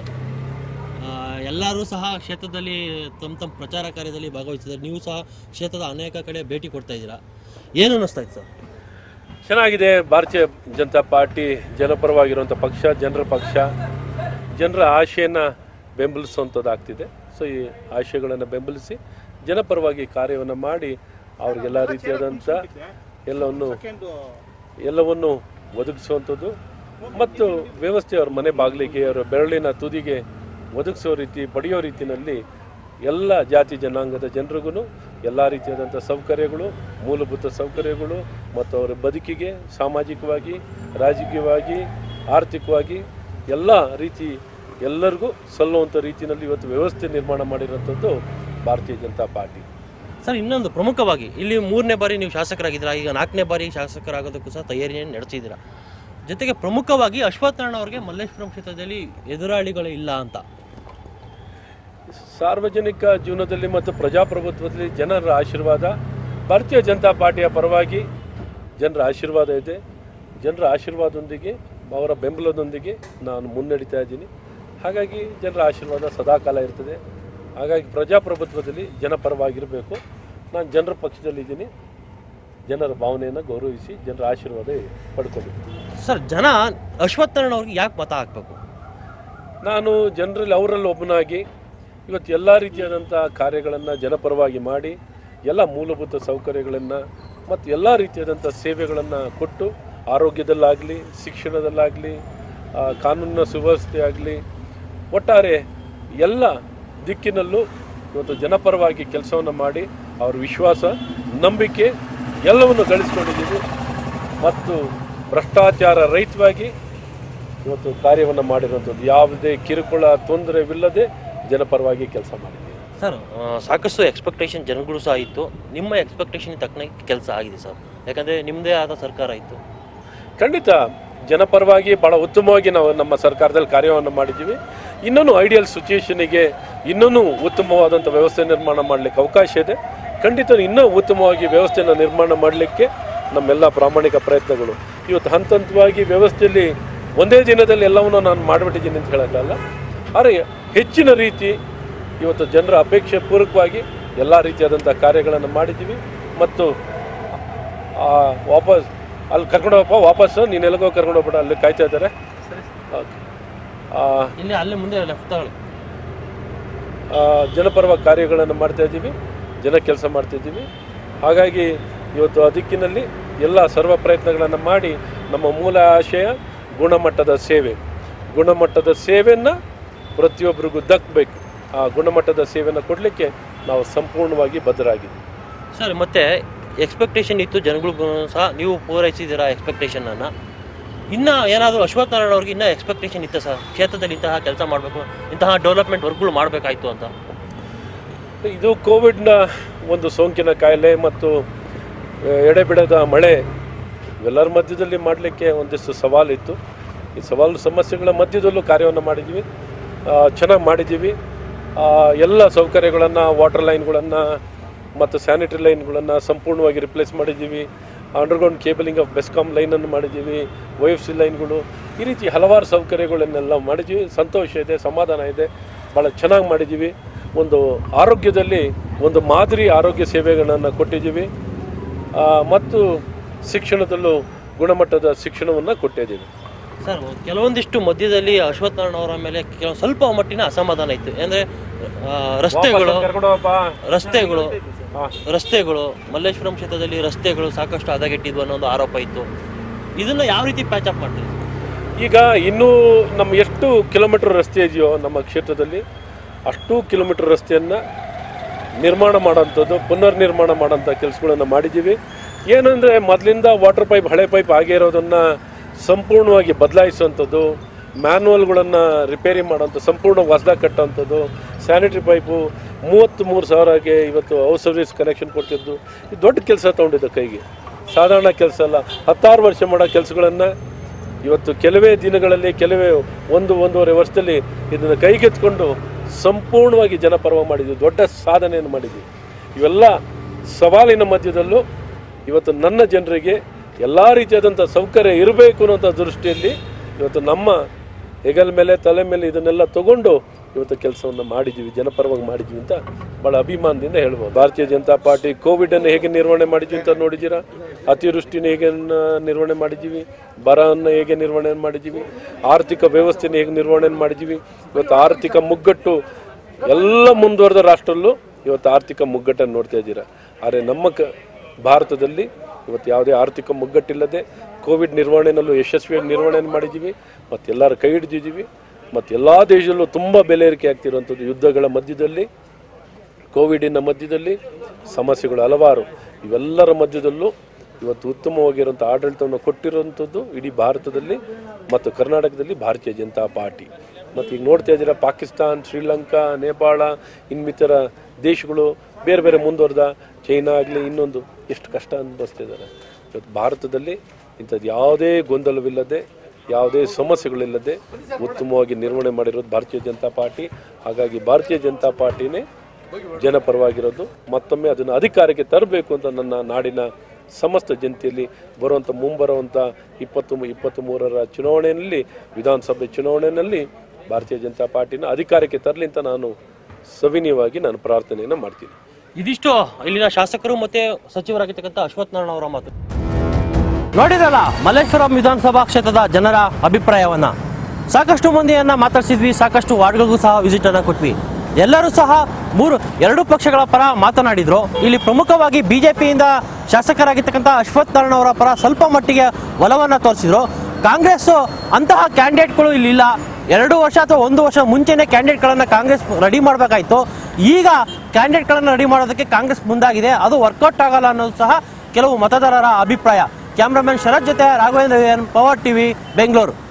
[SPEAKER 1] ಎಲ್ಲರೂ ಸಹ ಕ್ಷೇತ್ರದಲ್ಲಿ ತಮ್ಮ ತಮ್ಮ ಪ್ರಚಾರ ಕಾರ್ಯದಲ್ಲಿ ಭಾಗವಹಿಸಿದ್ದಾರೆ. ನೀವು ಸಹ ಕ್ಷೇತ್ರದ ಅನೇಕ ಕಡೆ ಭೇಟಿ ಕೊಡ್ತಾ ಇದ್ದೀರಾ, ಏನು ಅನ್ನಿಸ್ತಾ ಇತ್ತು ಸರ್?
[SPEAKER 20] ಚೆನ್ನಾಗಿದೆ. ಭಾರತೀಯ ಜನತಾ ಪಾರ್ಟಿ ಜನಪರವಾಗಿರುವಂಥ ಪಕ್ಷ, ಜನರ ಪಕ್ಷ, ಜನರ ಆಶೆಯನ್ನು ಬೆಂಬಲಿಸುವಂಥದ್ದಾಗ್ತಿದೆ. ಸೊ ಈ ಆಶಯಗಳನ್ನು ಬೆಂಬಲಿಸಿ ಜನಪರವಾಗಿ ಕಾರ್ಯವನ್ನು ಮಾಡಿ ಅವ್ರಿಗೆಲ್ಲ ರೀತಿಯಾದಂಥ ಎಲ್ಲವನ್ನು ಎಲ್ಲವನ್ನು ಒದಗಿಸುವಂಥದ್ದು ಮತ್ತು ವ್ಯವಸ್ಥೆ ಅವ್ರ ಮನೆ ಬಾಗಿಲಿಗೆ, ಅವರ ಬೆರಳಿನ ತುದಿಗೆ ಒದಗಿಸೋ ರೀತಿ, ಪಡೆಯೋ ರೀತಿಯಲ್ಲಿ ಎಲ್ಲ ಜಾತಿ ಜನಾಂಗದ ಜನರಿಗೂ ಎಲ್ಲ ರೀತಿಯಾದಂಥ ಸೌಕರ್ಯಗಳು, ಮೂಲಭೂತ ಸೌಕರ್ಯಗಳು ಮತ್ತು ಅವರ ಬದುಕಿಗೆ ಸಾಮಾಜಿಕವಾಗಿ, ರಾಜಕೀಯವಾಗಿ, ಆರ್ಥಿಕವಾಗಿ ಎಲ್ಲ ರೀತಿ ಎಲ್ಲರಿಗೂ ಸಲ್ಲುವಂಥ ರೀತಿಯಲ್ಲಿ ಇವತ್ತು ವ್ಯವಸ್ಥೆ ನಿರ್ಮಾಣ ಮಾಡಿರೋಂಥದ್ದು ಭಾರತೀಯ ಜನತಾ ಪಾರ್ಟಿ.
[SPEAKER 1] ಸರ್, ಇನ್ನೊಂದು ಪ್ರಮುಖವಾಗಿ ಇಲ್ಲಿ ಮೂರನೇ ಬಾರಿ ನೀವು ಶಾಸಕರಾಗಿದ್ದೀರಾ, ಈಗ ನಾಲ್ಕನೇ ಬಾರಿ ಶಾಸಕರಾಗೋದಕ್ಕೂ ಸಹ ತಯಾರಿಯನ್ನು ನಡೆಸಿದ್ದೀರಾ. ಜೊತೆಗೆ ಪ್ರಮುಖವಾಗಿ ಅಶ್ವಥ್ ನಾರಾಯಣ ಅವರಿಗೆ ಮಲ್ಲೇಶ್ವರಂ ಕ್ಷೇತ್ರದಲ್ಲಿ ಎದುರಾಳಿಗಳು ಇಲ್ಲ ಅಂತ.
[SPEAKER 20] ಸಾರ್ವಜನಿಕ ಜೀವನದಲ್ಲಿ ಮತ್ತು ಪ್ರಜಾಪ್ರಭುತ್ವದಲ್ಲಿ ಜನರ ಆಶೀರ್ವಾದ, ಭಾರತೀಯ ಜನತಾ ಪಾರ್ಟಿಯ ಪರವಾಗಿ ಜನರ ಆಶೀರ್ವಾದ ಇದೆ. ಜನರ ಆಶೀರ್ವಾದದೊಂದಿಗೆ, ಅವರ ಬೆಂಬಲದೊಂದಿಗೆ ನಾನು ಮುನ್ನಡೀತಾ ಇದ್ದೀನಿ. ಹಾಗಾಗಿ ಜನರ ಆಶೀರ್ವಾದ ಸದಾಕಾಲ ಇರ್ತದೆ. ಹಾಗಾಗಿ ಪ್ರಜಾಪ್ರಭುತ್ವದಲ್ಲಿ ಜನಪರವಾಗಿರಬೇಕು. ನಾನು ಜನರ ಪಕ್ಷದಲ್ಲಿದ್ದೀನಿ. ಜನರ ಭಾವನೆಯನ್ನು ಗೌರವಿಸಿ ಜನರ ಆಶೀರ್ವಾದ ಪಡ್ಕೊಬೇಕು.
[SPEAKER 1] ಸರ್, ಜನ ಅಶ್ವಥ್ ನಾರಾಯಣ ಅವ್ರಿಗೆ ಯಾಕೆ ಮತ ಹಾಕಬೇಕು?
[SPEAKER 20] ನಾನು ಜನರಲ್ಲಿ ಅವರಲ್ಲಿ ಒಬ್ಬನಾಗಿ ಇವತ್ತು ಎಲ್ಲ ರೀತಿಯಾದಂಥ ಕಾರ್ಯಗಳನ್ನು ಜನಪರವಾಗಿ ಮಾಡಿ, ಎಲ್ಲ ಮೂಲಭೂತ ಸೌಕರ್ಯಗಳನ್ನು ಮತ್ತು ಎಲ್ಲ ರೀತಿಯಾದಂಥ ಸೇವೆಗಳನ್ನು ಕೊಟ್ಟು, ಆರೋಗ್ಯದಲ್ಲಾಗಲಿ, ಶಿಕ್ಷಣದಲ್ಲಾಗಲಿ, ಕಾನೂನಿನ ಸುವ್ಯವಸ್ಥೆ ಆಗಲಿ, ಒಟ್ಟಾರೆ ಎಲ್ಲ ದಿಕ್ಕಿನಲ್ಲೂ ಇವತ್ತು ಜನಪರವಾಗಿ ಕೆಲಸವನ್ನು ಮಾಡಿ ಅವ್ರ ವಿಶ್ವಾಸ, ನಂಬಿಕೆ ಎಲ್ಲವನ್ನು ಗಳಿಸ್ಕೊಂಡಿದ್ದೀವಿ. ಮತ್ತು ಭ್ರಷ್ಟಾಚಾರ ರಹಿತವಾಗಿ ಇವತ್ತು ಕಾರ್ಯವನ್ನು ಮಾಡಿರುವಂಥದ್ದು, ಯಾವುದೇ ಕಿರುಕುಳ ತೊಂದರೆವಿಲ್ಲದೆ ಜನಪರವಾಗಿ ಕೆಲಸ ಮಾಡಿದ್ದೀವಿ.
[SPEAKER 1] ಸರ್, ಸಾಕಷ್ಟು ಎಕ್ಸ್ಪೆಕ್ಟೇಷನ್ ಜನಗಳು ಸಹ ಇತ್ತು. ನಿಮ್ಮ ಎಕ್ಸ್ಪೆಕ್ಟೇಷನ್ ತಕ್ಕನಾಗಿ ಕೆಲಸ ಆಗಿದೆ ಸರ್, ಯಾಕಂದರೆ ನಿಮ್ಮದೇ ಆದ ಸರ್ಕಾರ ಇತ್ತು.
[SPEAKER 20] ಖಂಡಿತ ಜನಪರವಾಗಿ ಭಾಳ ಉತ್ತಮವಾಗಿ ನಾವು ನಮ್ಮ ಸರ್ಕಾರದಲ್ಲಿ ಕಾರ್ಯವನ್ನು ಮಾಡಿದ್ದೀವಿ. ಇನ್ನೂ ಐಡಿಯಲ್ ಸಿಚುಯೇಷನಿಗೆ ಇನ್ನೂ ಉತ್ತಮವಾದಂಥ ವ್ಯವಸ್ಥೆ ನಿರ್ಮಾಣ ಮಾಡಲಿಕ್ಕೆ ಅವಕಾಶ ಇದೆ. ಖಂಡಿತ ಇನ್ನೂ ಉತ್ತಮವಾಗಿ ವ್ಯವಸ್ಥೆಯನ್ನು ನಿರ್ಮಾಣ ಮಾಡಲಿಕ್ಕೆ ನಮ್ಮೆಲ್ಲ ಪ್ರಾಮಾಣಿಕ ಪ್ರಯತ್ನಗಳು. ಇವತ್ತು ಹಂತ ಹಂತವಾಗಿ ವ್ಯವಸ್ಥೆಯಲ್ಲಿ ಒಂದೇ ದಿನದಲ್ಲಿ ಎಲ್ಲವನ್ನೂ ನಾನು ಮಾಡಿಬಿಟ್ಟಿದ್ದೀನಿ ಅಂತ ಹೇಳೋಕ್ಕಲ್ಲ. ಆದರೆ ಹೆಚ್ಚಿನ ರೀತಿ ಇವತ್ತು ಜನರ ಅಪೇಕ್ಷೆ ಪೂರ್ವಕವಾಗಿ ಎಲ್ಲ ರೀತಿಯಾದಂಥ ಕಾರ್ಯಗಳನ್ನು ಮಾಡಿದ್ದೀವಿ. ಮತ್ತು ವಾಪಸ್ ಅಲ್ಲಿ ಕರ್ಕೊಂಡು ಹೋಗಪ್ಪ, ವಾಪಸ್ಸು ನೀನು ಎಲ್ಲಿಗೋ ಕರ್ಕೊಂಡು ಹೋಗ್ಬೇಡ, ಅಲ್ಲಿ ಕಾಯ್ತಾ ಇದ್ದಾರೆ.
[SPEAKER 1] ಇಲ್ಲಿ ಅಲ್ಲೇ ಮುಂದೆ ಲೆಫ್ಟ್ ತಗೊಳ್ಳಿ.
[SPEAKER 20] ಜನಪರವಾಗಿ ಕಾರ್ಯಗಳನ್ನು ಮಾಡ್ತಾ ಇದ್ದೀವಿ, ಜನ ಕೆಲಸ ಮಾಡ್ತಾಯಿದ್ದೀವಿ. ಹಾಗಾಗಿ ಇವತ್ತು ಆ ದಿಕ್ಕಿನಲ್ಲಿ ಎಲ್ಲ ಸರ್ವ ಪ್ರಯತ್ನಗಳನ್ನು ಮಾಡಿ ನಮ್ಮ ಮೂಲ ಆಶಯ ಗುಣಮಟ್ಟದ ಸೇವೆ. ಗುಣಮಟ್ಟದ ಸೇವೆಯನ್ನು ಪ್ರತಿಯೊಬ್ಬರಿಗೂ ದಕ್ಕಬೇಕು. ಆ ಗುಣಮಟ್ಟದ ಸೇವೆಯನ್ನು ಕೊಡಲಿಕ್ಕೆ ನಾವು ಸಂಪೂರ್ಣವಾಗಿ ಬದ್ಧರಾಗಿದ್ದೀವಿ.
[SPEAKER 1] ಸರ್, ಮತ್ತು ಎಕ್ಸ್ಪೆಕ್ಟೇಷನ್ ಇತ್ತು ಜನಗಳಿಗೂ ಸಹ, ನೀವು ಪೂರೈಸಿದ್ದೀರಾ ಎಕ್ಸ್ಪೆಕ್ಟೇಷನನ್ನು. ಇನ್ನೂ ಏನಾದರೂ ಅಶ್ವಥ್ ನಾರಾಯಣ ಅವ್ರಿಗೆ ಇನ್ನೂ ಎಕ್ಸ್ಪೆಕ್ಟೇಷನ್ ಇತ್ತು ಸರ್, ಕ್ಷೇತ್ರದಲ್ಲಿ ಇಂತಹ ಕೆಲಸ ಮಾಡಬೇಕು, ಇಂತಹ ಡೆವಲಪ್ಮೆಂಟ್ ವರ್ಕ್ಗಳು ಮಾಡಬೇಕಾಯಿತು ಅಂತ?
[SPEAKER 20] ಇದು ಕೋವಿಡ್ನ ಒಂದು ಸೋಂಕಿನ ಕಾಯಿಲೆ ಮತ್ತು ಎಡೆಬಿಡದ ಮಳೆ ಇವೆಲ್ಲರ ಮಧ್ಯದಲ್ಲಿ ಮಾಡಲಿಕ್ಕೆ ಒಂದಿಷ್ಟು ಸವಾಲಿತ್ತು. ಈ ಸವಾಲು ಸಮಸ್ಯೆಗಳ ಮಧ್ಯದಲ್ಲೂ ಕಾರ್ಯವನ್ನು ಮಾಡಿದ್ದೀವಿ, ಚೆನ್ನಾಗಿ ಮಾಡಿದ್ದೀವಿ. ಎಲ್ಲ ಸೌಕರ್ಯಗಳನ್ನು, ವಾಟರ್ ಲೈನ್ಗಳನ್ನು ಮತ್ತು ಸ್ಯಾನಿಟರಿ ಲೈನ್ಗಳನ್ನು ಸಂಪೂರ್ಣವಾಗಿ ರಿಪ್ಲೇಸ್ ಮಾಡಿದ್ದೀವಿ. ಅಂಡರ್ಗ್ರೌಂಡ್ ಕೇಬಲಿಂಗ್ ಆಫ್ ಬೆಸ್ಕಾಮ್ ಲೈನನ್ನು ಮಾಡಿದ್ದೀವಿ, ಒ ಎಫ್ ಸಿ ಲೈನ್ಗಳು, ಈ ರೀತಿ ಹಲವಾರು ಸೌಕರ್ಯಗಳನ್ನೆಲ್ಲ ಮಾಡಿದ್ದೀವಿ. ಸಂತೋಷ ಇದೆ, ಸಮಾಧಾನ ಇದೆ, ಭಾಳ ಚೆನ್ನಾಗಿ ಮಾಡಿದ್ದೀವಿ. ಒಂದು ಆರೋಗ್ಯದಲ್ಲಿ ಒಂದು ಮಾದರಿ ಆರೋಗ್ಯ ಸೇವೆಗಳನ್ನು ಕೊಟ್ಟಿದ್ದೀವಿ ಮತ್ತು ಶಿಕ್ಷಣದಲ್ಲೂ ಗುಣಮಟ್ಟದ ಶಿಕ್ಷಣವನ್ನು ಕೊಟ್ಟಿದ್ದೀವಿ.
[SPEAKER 1] ಸರ್, ಕೆಲವೊಂದಿಷ್ಟು ಮಧ್ಯದಲ್ಲಿ ಅಶ್ವಥ್ ನಾರಾಯಣ ಅವರ ಮೇಲೆ ಕೆಲವು ಸ್ವಲ್ಪ ಮಟ್ಟಿನ ಅಸಮಾಧಾನ ಇತ್ತು. ಅಂದರೆ ರಸ್ತೆಗಳು ರಸ್ತೆಗಳು ರಸ್ತೆಗಳು ಮಲ್ಲೇಶ್ವರಂ ಕ್ಷೇತ್ರದಲ್ಲಿ ರಸ್ತೆಗಳು ಸಾಕಷ್ಟು ಹದಗೆಟ್ಟಿದ್ವು ಅನ್ನೋ ಒಂದು ಆರೋಪ ಇತ್ತು. ಇದನ್ನು ಯಾವ ರೀತಿ ಪ್ಯಾಚ್ ಅಪ್ ಮಾಡ್ತೀವಿ?
[SPEAKER 20] ಈಗ ಇನ್ನೂ ನಮ್ಮ ಎಷ್ಟು ಕಿಲೋಮೀಟರ್ ರಸ್ತೆ ಇದೆಯೋ ನಮ್ಮ ಕ್ಷೇತ್ರದಲ್ಲಿ ಅಷ್ಟು ಕಿಲೋಮೀಟರ್ ರಸ್ತೆಯನ್ನು ನಿರ್ಮಾಣ ಮಾಡೋಂಥದ್ದು, ಪುನರ್ ನಿರ್ಮಾಣ ಮಾಡೋಂಥ ಕೆಲಸಗಳನ್ನು ಮಾಡಿದ್ದೀವಿ. ಏನಂದರೆ ಮೊದಲಿಂದ ವಾಟರ್ ಪೈಪ್, ಹಳೆ ಪೈಪ್ ಆಗೇ ಇರೋದನ್ನು ಸಂಪೂರ್ಣವಾಗಿ ಬದಲಾಯಿಸುವಂಥದ್ದು, ಮ್ಯಾನ್ಯಲ್ಗಳನ್ನು ರಿಪೇರಿ ಮಾಡೋಂಥ, ಸಂಪೂರ್ಣ ಹೊಸದಾಗಿ ಕಟ್ಟೋಂಥದ್ದು, ಸ್ಯಾನಿಟರಿ ಪೈಪು ಮೂವತ್ತ್ಮೂರು ಸಾವಿರಕ್ಕೆ ಇವತ್ತು ಹೌಸ್ ಸರ್ವಿಸ್ ಕನೆಕ್ಷನ್ ಕೊಡ್ತಿದ್ದು, ಇದು ದೊಡ್ಡ ಕೆಲಸ ತೊಗೊಂಡಿದ್ದ ಕೈಗೆ, ಸಾಧಾರಣ ಕೆಲಸ ಅಲ್ಲ. ಹತ್ತಾರು ವರ್ಷ ಮಾಡೋ ಕೆಲಸಗಳನ್ನು ಇವತ್ತು ಕೆಲವೇ ದಿನಗಳಲ್ಲಿ, ಕೆಲವೇ ಒಂದು ಒಂದೂವರೆ ವರ್ಷದಲ್ಲಿ ಇದನ್ನು ಕೈಗೆತ್ಕೊಂಡು ಸಂಪೂರ್ಣವಾಗಿ ಜನಪರವಾಗಿ ಮಾಡಿದ್ವಿ, ದೊಡ್ಡ ಸಾಧನೆಯನ್ನು ಮಾಡಿದ್ವಿ. ಇವೆಲ್ಲ ಸವಾಲಿನ ಮಧ್ಯದಲ್ಲೂ ಇವತ್ತು ನನ್ನ ಜನರಿಗೆ ಎಲ್ಲ ರೀತಿಯಾದಂಥ ಸೌಕರ್ಯ ಇರಬೇಕು ಅನ್ನೋಂಥ ದೃಷ್ಟಿಯಲ್ಲಿ ಇವತ್ತು ನಮ್ಮ ಹೆಗಲ ಮೇಲೆ, ತಲೆ ಮೇಲೆ ಇದನ್ನೆಲ್ಲ ತಗೊಂಡು ಇವತ್ತು ಕೆಲಸವನ್ನು ಮಾಡಿದ್ದೀವಿ, ಜನಪರವಾಗಿ ಮಾಡಿದ್ದೀವಿ ಅಂತ ಭಾಳ ಅಭಿಮಾನದಿಂದ ಹೇಳ್ಬೋದು. ಭಾರತೀಯ ಜನತಾ ಪಾರ್ಟಿ ಕೋವಿಡನ್ನು ಹೇಗೆ ನಿರ್ವಹಣೆ ಮಾಡಿದ್ವಿ ಅಂತ ನೋಡಿದ್ದೀರಾ, ಅತಿವೃಷ್ಟಿನ ಹೇಗೆ ನಿರ್ವಹಣೆ ಮಾಡಿದ್ದೀವಿ, ಬರವನ್ನು ಹೇಗೆ ನಿರ್ವಹಣೆ ಮಾಡಿದ್ದೀವಿ, ಆರ್ಥಿಕ ವ್ಯವಸ್ಥೆನ ಹೇಗೆ ನಿರ್ವಹಣೆ ಮಾಡಿದ್ದೀವಿ. ಇವತ್ತು ಆರ್ಥಿಕ ಮುಗ್ಗಟ್ಟು ಎಲ್ಲ ಮುಂದುವರೆದ ರಾಷ್ಟ್ರಲ್ಲೂ ಇವತ್ತು ಆರ್ಥಿಕ ಮುಗ್ಗಟ್ಟನ್ನು ನೋಡ್ತಾ ಇದ್ದೀರಾ. ಆದರೆ ನಮ್ಮ ಕ ಭಾರತದಲ್ಲಿ ಇವತ್ತು ಯಾವುದೇ ಆರ್ಥಿಕ ಮುಗ್ಗಟ್ಟಿಲ್ಲದೆ ಕೋವಿಡ್ ನಿರ್ವಹಣೆಯಲ್ಲೂ ಯಶಸ್ವಿಯಾಗಿ ನಿರ್ವಹಣೆ ಮಾಡಿದ್ದೀವಿ ಮತ್ತು ಎಲ್ಲರ ಕೈ ಹಿಡಿದಿದ್ದೀವಿ. ಮತ್ತು ಎಲ್ಲ ದೇಶದಲ್ಲೂ ತುಂಬ ಬೆಲೆ ಏರಿಕೆ ಆಗ್ತಿರುವಂಥದ್ದು, ಯುದ್ಧಗಳ ಮಧ್ಯದಲ್ಲಿ, ಕೋವಿಡಿನ ಮಧ್ಯದಲ್ಲಿ, ಸಮಸ್ಯೆಗಳು ಹಲವಾರು, ಇವೆಲ್ಲರ ಮಧ್ಯದಲ್ಲೂ ಇವತ್ತು ಉತ್ತಮವಾಗಿರುವಂಥ ಆಡಳಿತವನ್ನು ಕೊಟ್ಟಿರುವಂಥದ್ದು ಇಡೀ ಭಾರತದಲ್ಲಿ ಮತ್ತು ಕರ್ನಾಟಕದಲ್ಲಿ ಭಾರತೀಯ ಜನತಾ ಪಾರ್ಟಿ. ಮತ್ತು ಈಗ ನೋಡ್ತಾ ಇದ್ದೀರಾ, ಪಾಕಿಸ್ತಾನ್, ಶ್ರೀಲಂಕಾ, ನೇಪಾಳ, ಇನ್ನಿತರ ದೇಶಗಳು ಬೇರೆ ಬೇರೆ ಮುಂದುವರೆದ, ಚೈನಾ ಆಗಲಿ ಇನ್ನೊಂದು ಎಷ್ಟು ಕಷ್ಟ ಅನುಭವಿಸ್ತಿದ್ದಾರೆ. ಇವತ್ತು ಭಾರತದಲ್ಲಿ ಇಂಥದ್ದು ಯಾವುದೇ ಗೊಂದಲವಿಲ್ಲದೆ, ಯಾವುದೇ ಸಮಸ್ಯೆಗಳಿಲ್ಲದೆ ಉತ್ತಮವಾಗಿ ನಿರ್ವಹಣೆ ಮಾಡಿರೋದು ಭಾರತೀಯ ಜನತಾ ಪಾರ್ಟಿ. ಹಾಗಾಗಿ ಭಾರತೀಯ ಜನತಾ ಪಾರ್ಟಿನೇ ಜನಪರವಾಗಿರೋದು. ಮತ್ತೊಮ್ಮೆ ಅದನ್ನು ಅಧಿಕಾರಕ್ಕೆ ತರಬೇಕು ಅಂತ ನನ್ನ ನಾಡಿನ ಸಮಸ್ತ ಜನತೆಯಲ್ಲಿ ಬರುವಂಥ ಮುಂಬರುವಂಥ ಇಪ್ಪತ್ತು ಇಪ್ಪತ್ತ್ ಮೂರರ ಚುನಾವಣೆಯಲ್ಲಿ, ವಿಧಾನಸಭೆ ಚುನಾವಣೆಯಲ್ಲಿ ಭಾರತೀಯ ಜನತಾ ಪಾರ್ಟಿನ ಅಧಿಕಾರಕ್ಕೆ ತರಲಿ ಅಂತ ನಾನು ಸವಿನಯವಾಗಿ ನಾನು ಪ್ರಾರ್ಥನೆಯನ್ನು ಮಾಡ್ತೀನಿ.
[SPEAKER 1] ಇದಿಷ್ಟು ಇಲ್ಲಿನ ಶಾಸಕರು ಮತ್ತೆ ಸಚಿವರಾಗಿರ್ತಕ್ಕಂಥ ಅಶ್ವಥ್ ನಾರಾಯಣ ಅವರ ಮಾತು. ನೋಡಿದ್ರಲ್ಲ ಮಲ್ಲೇಶ್ವರಂ ವಿಧಾನಸಭಾ ಕ್ಷೇತ್ರದ ಜನರ ಅಭಿಪ್ರಾಯವನ್ನ. ಸಾಕಷ್ಟು ಮಂದಿಯನ್ನ ಮಾತಾಡಿಸಿದ್ವಿ, ಸಾಕಷ್ಟು ವಾರ್ಡ್ಗಳಿಗೂ ಸಹ ವಿಸಿಟ್ ಅನ್ನ ಕೊಟ್ವಿ. ಎಲ್ಲರೂ ಸಹ ಮೂರು ಎರಡು ಪಕ್ಷಗಳ ಪರ ಮಾತನಾಡಿದ್ರು. ಇಲ್ಲಿ ಪ್ರಮುಖವಾಗಿ ಬಿಜೆಪಿಯಿಂದ ಶಾಸಕರಾಗಿರ್ತಕ್ಕಂಥ ಅಶ್ವಥ್ ನಾರಾಯಣ ಅವರ ಪರ ಸ್ವಲ್ಪ ಮಟ್ಟಿಗೆ ಒಲವನ್ನ ತೋರಿಸಿದ್ರು. ಕಾಂಗ್ರೆಸ್ ಅಂತಹ ಕ್ಯಾಂಡಿಡೇಟ್ಗಳು ಇಲ್ಲಿಲ್ಲ. ಎರಡು ವರ್ಷ ಅಥವಾ ಒಂದು ವರ್ಷ ಮುಂಚೆನೆ ಕ್ಯಾಂಡಿಡೇಟ್ಗಳನ್ನು ಕಾಂಗ್ರೆಸ್ ರೆಡಿ ಮಾಡಬೇಕಾಯಿತು. ಈಗ ಕ್ಯಾಂಡಿಡೇಟ್ಗಳನ್ನು ರೆಡಿ ಮಾಡೋದಕ್ಕೆ ಕಾಂಗ್ರೆಸ್ ಮುಂದಾಗಿದೆ, ಅದು ವರ್ಕೌಟ್ ಆಗಲ್ಲ ಅನ್ನೋದು ಸಹ ಕೆಲವು ಮತದಾರರ ಅಭಿಪ್ರಾಯ. ಕ್ಯಾಮ್ರಾಮನ್ ಶರತ್ ಜೊತೆ ರಾಘವೇಂದ್ರ, ಪವರ್ ಟಿವಿ, ಬೆಂಗಳೂರು.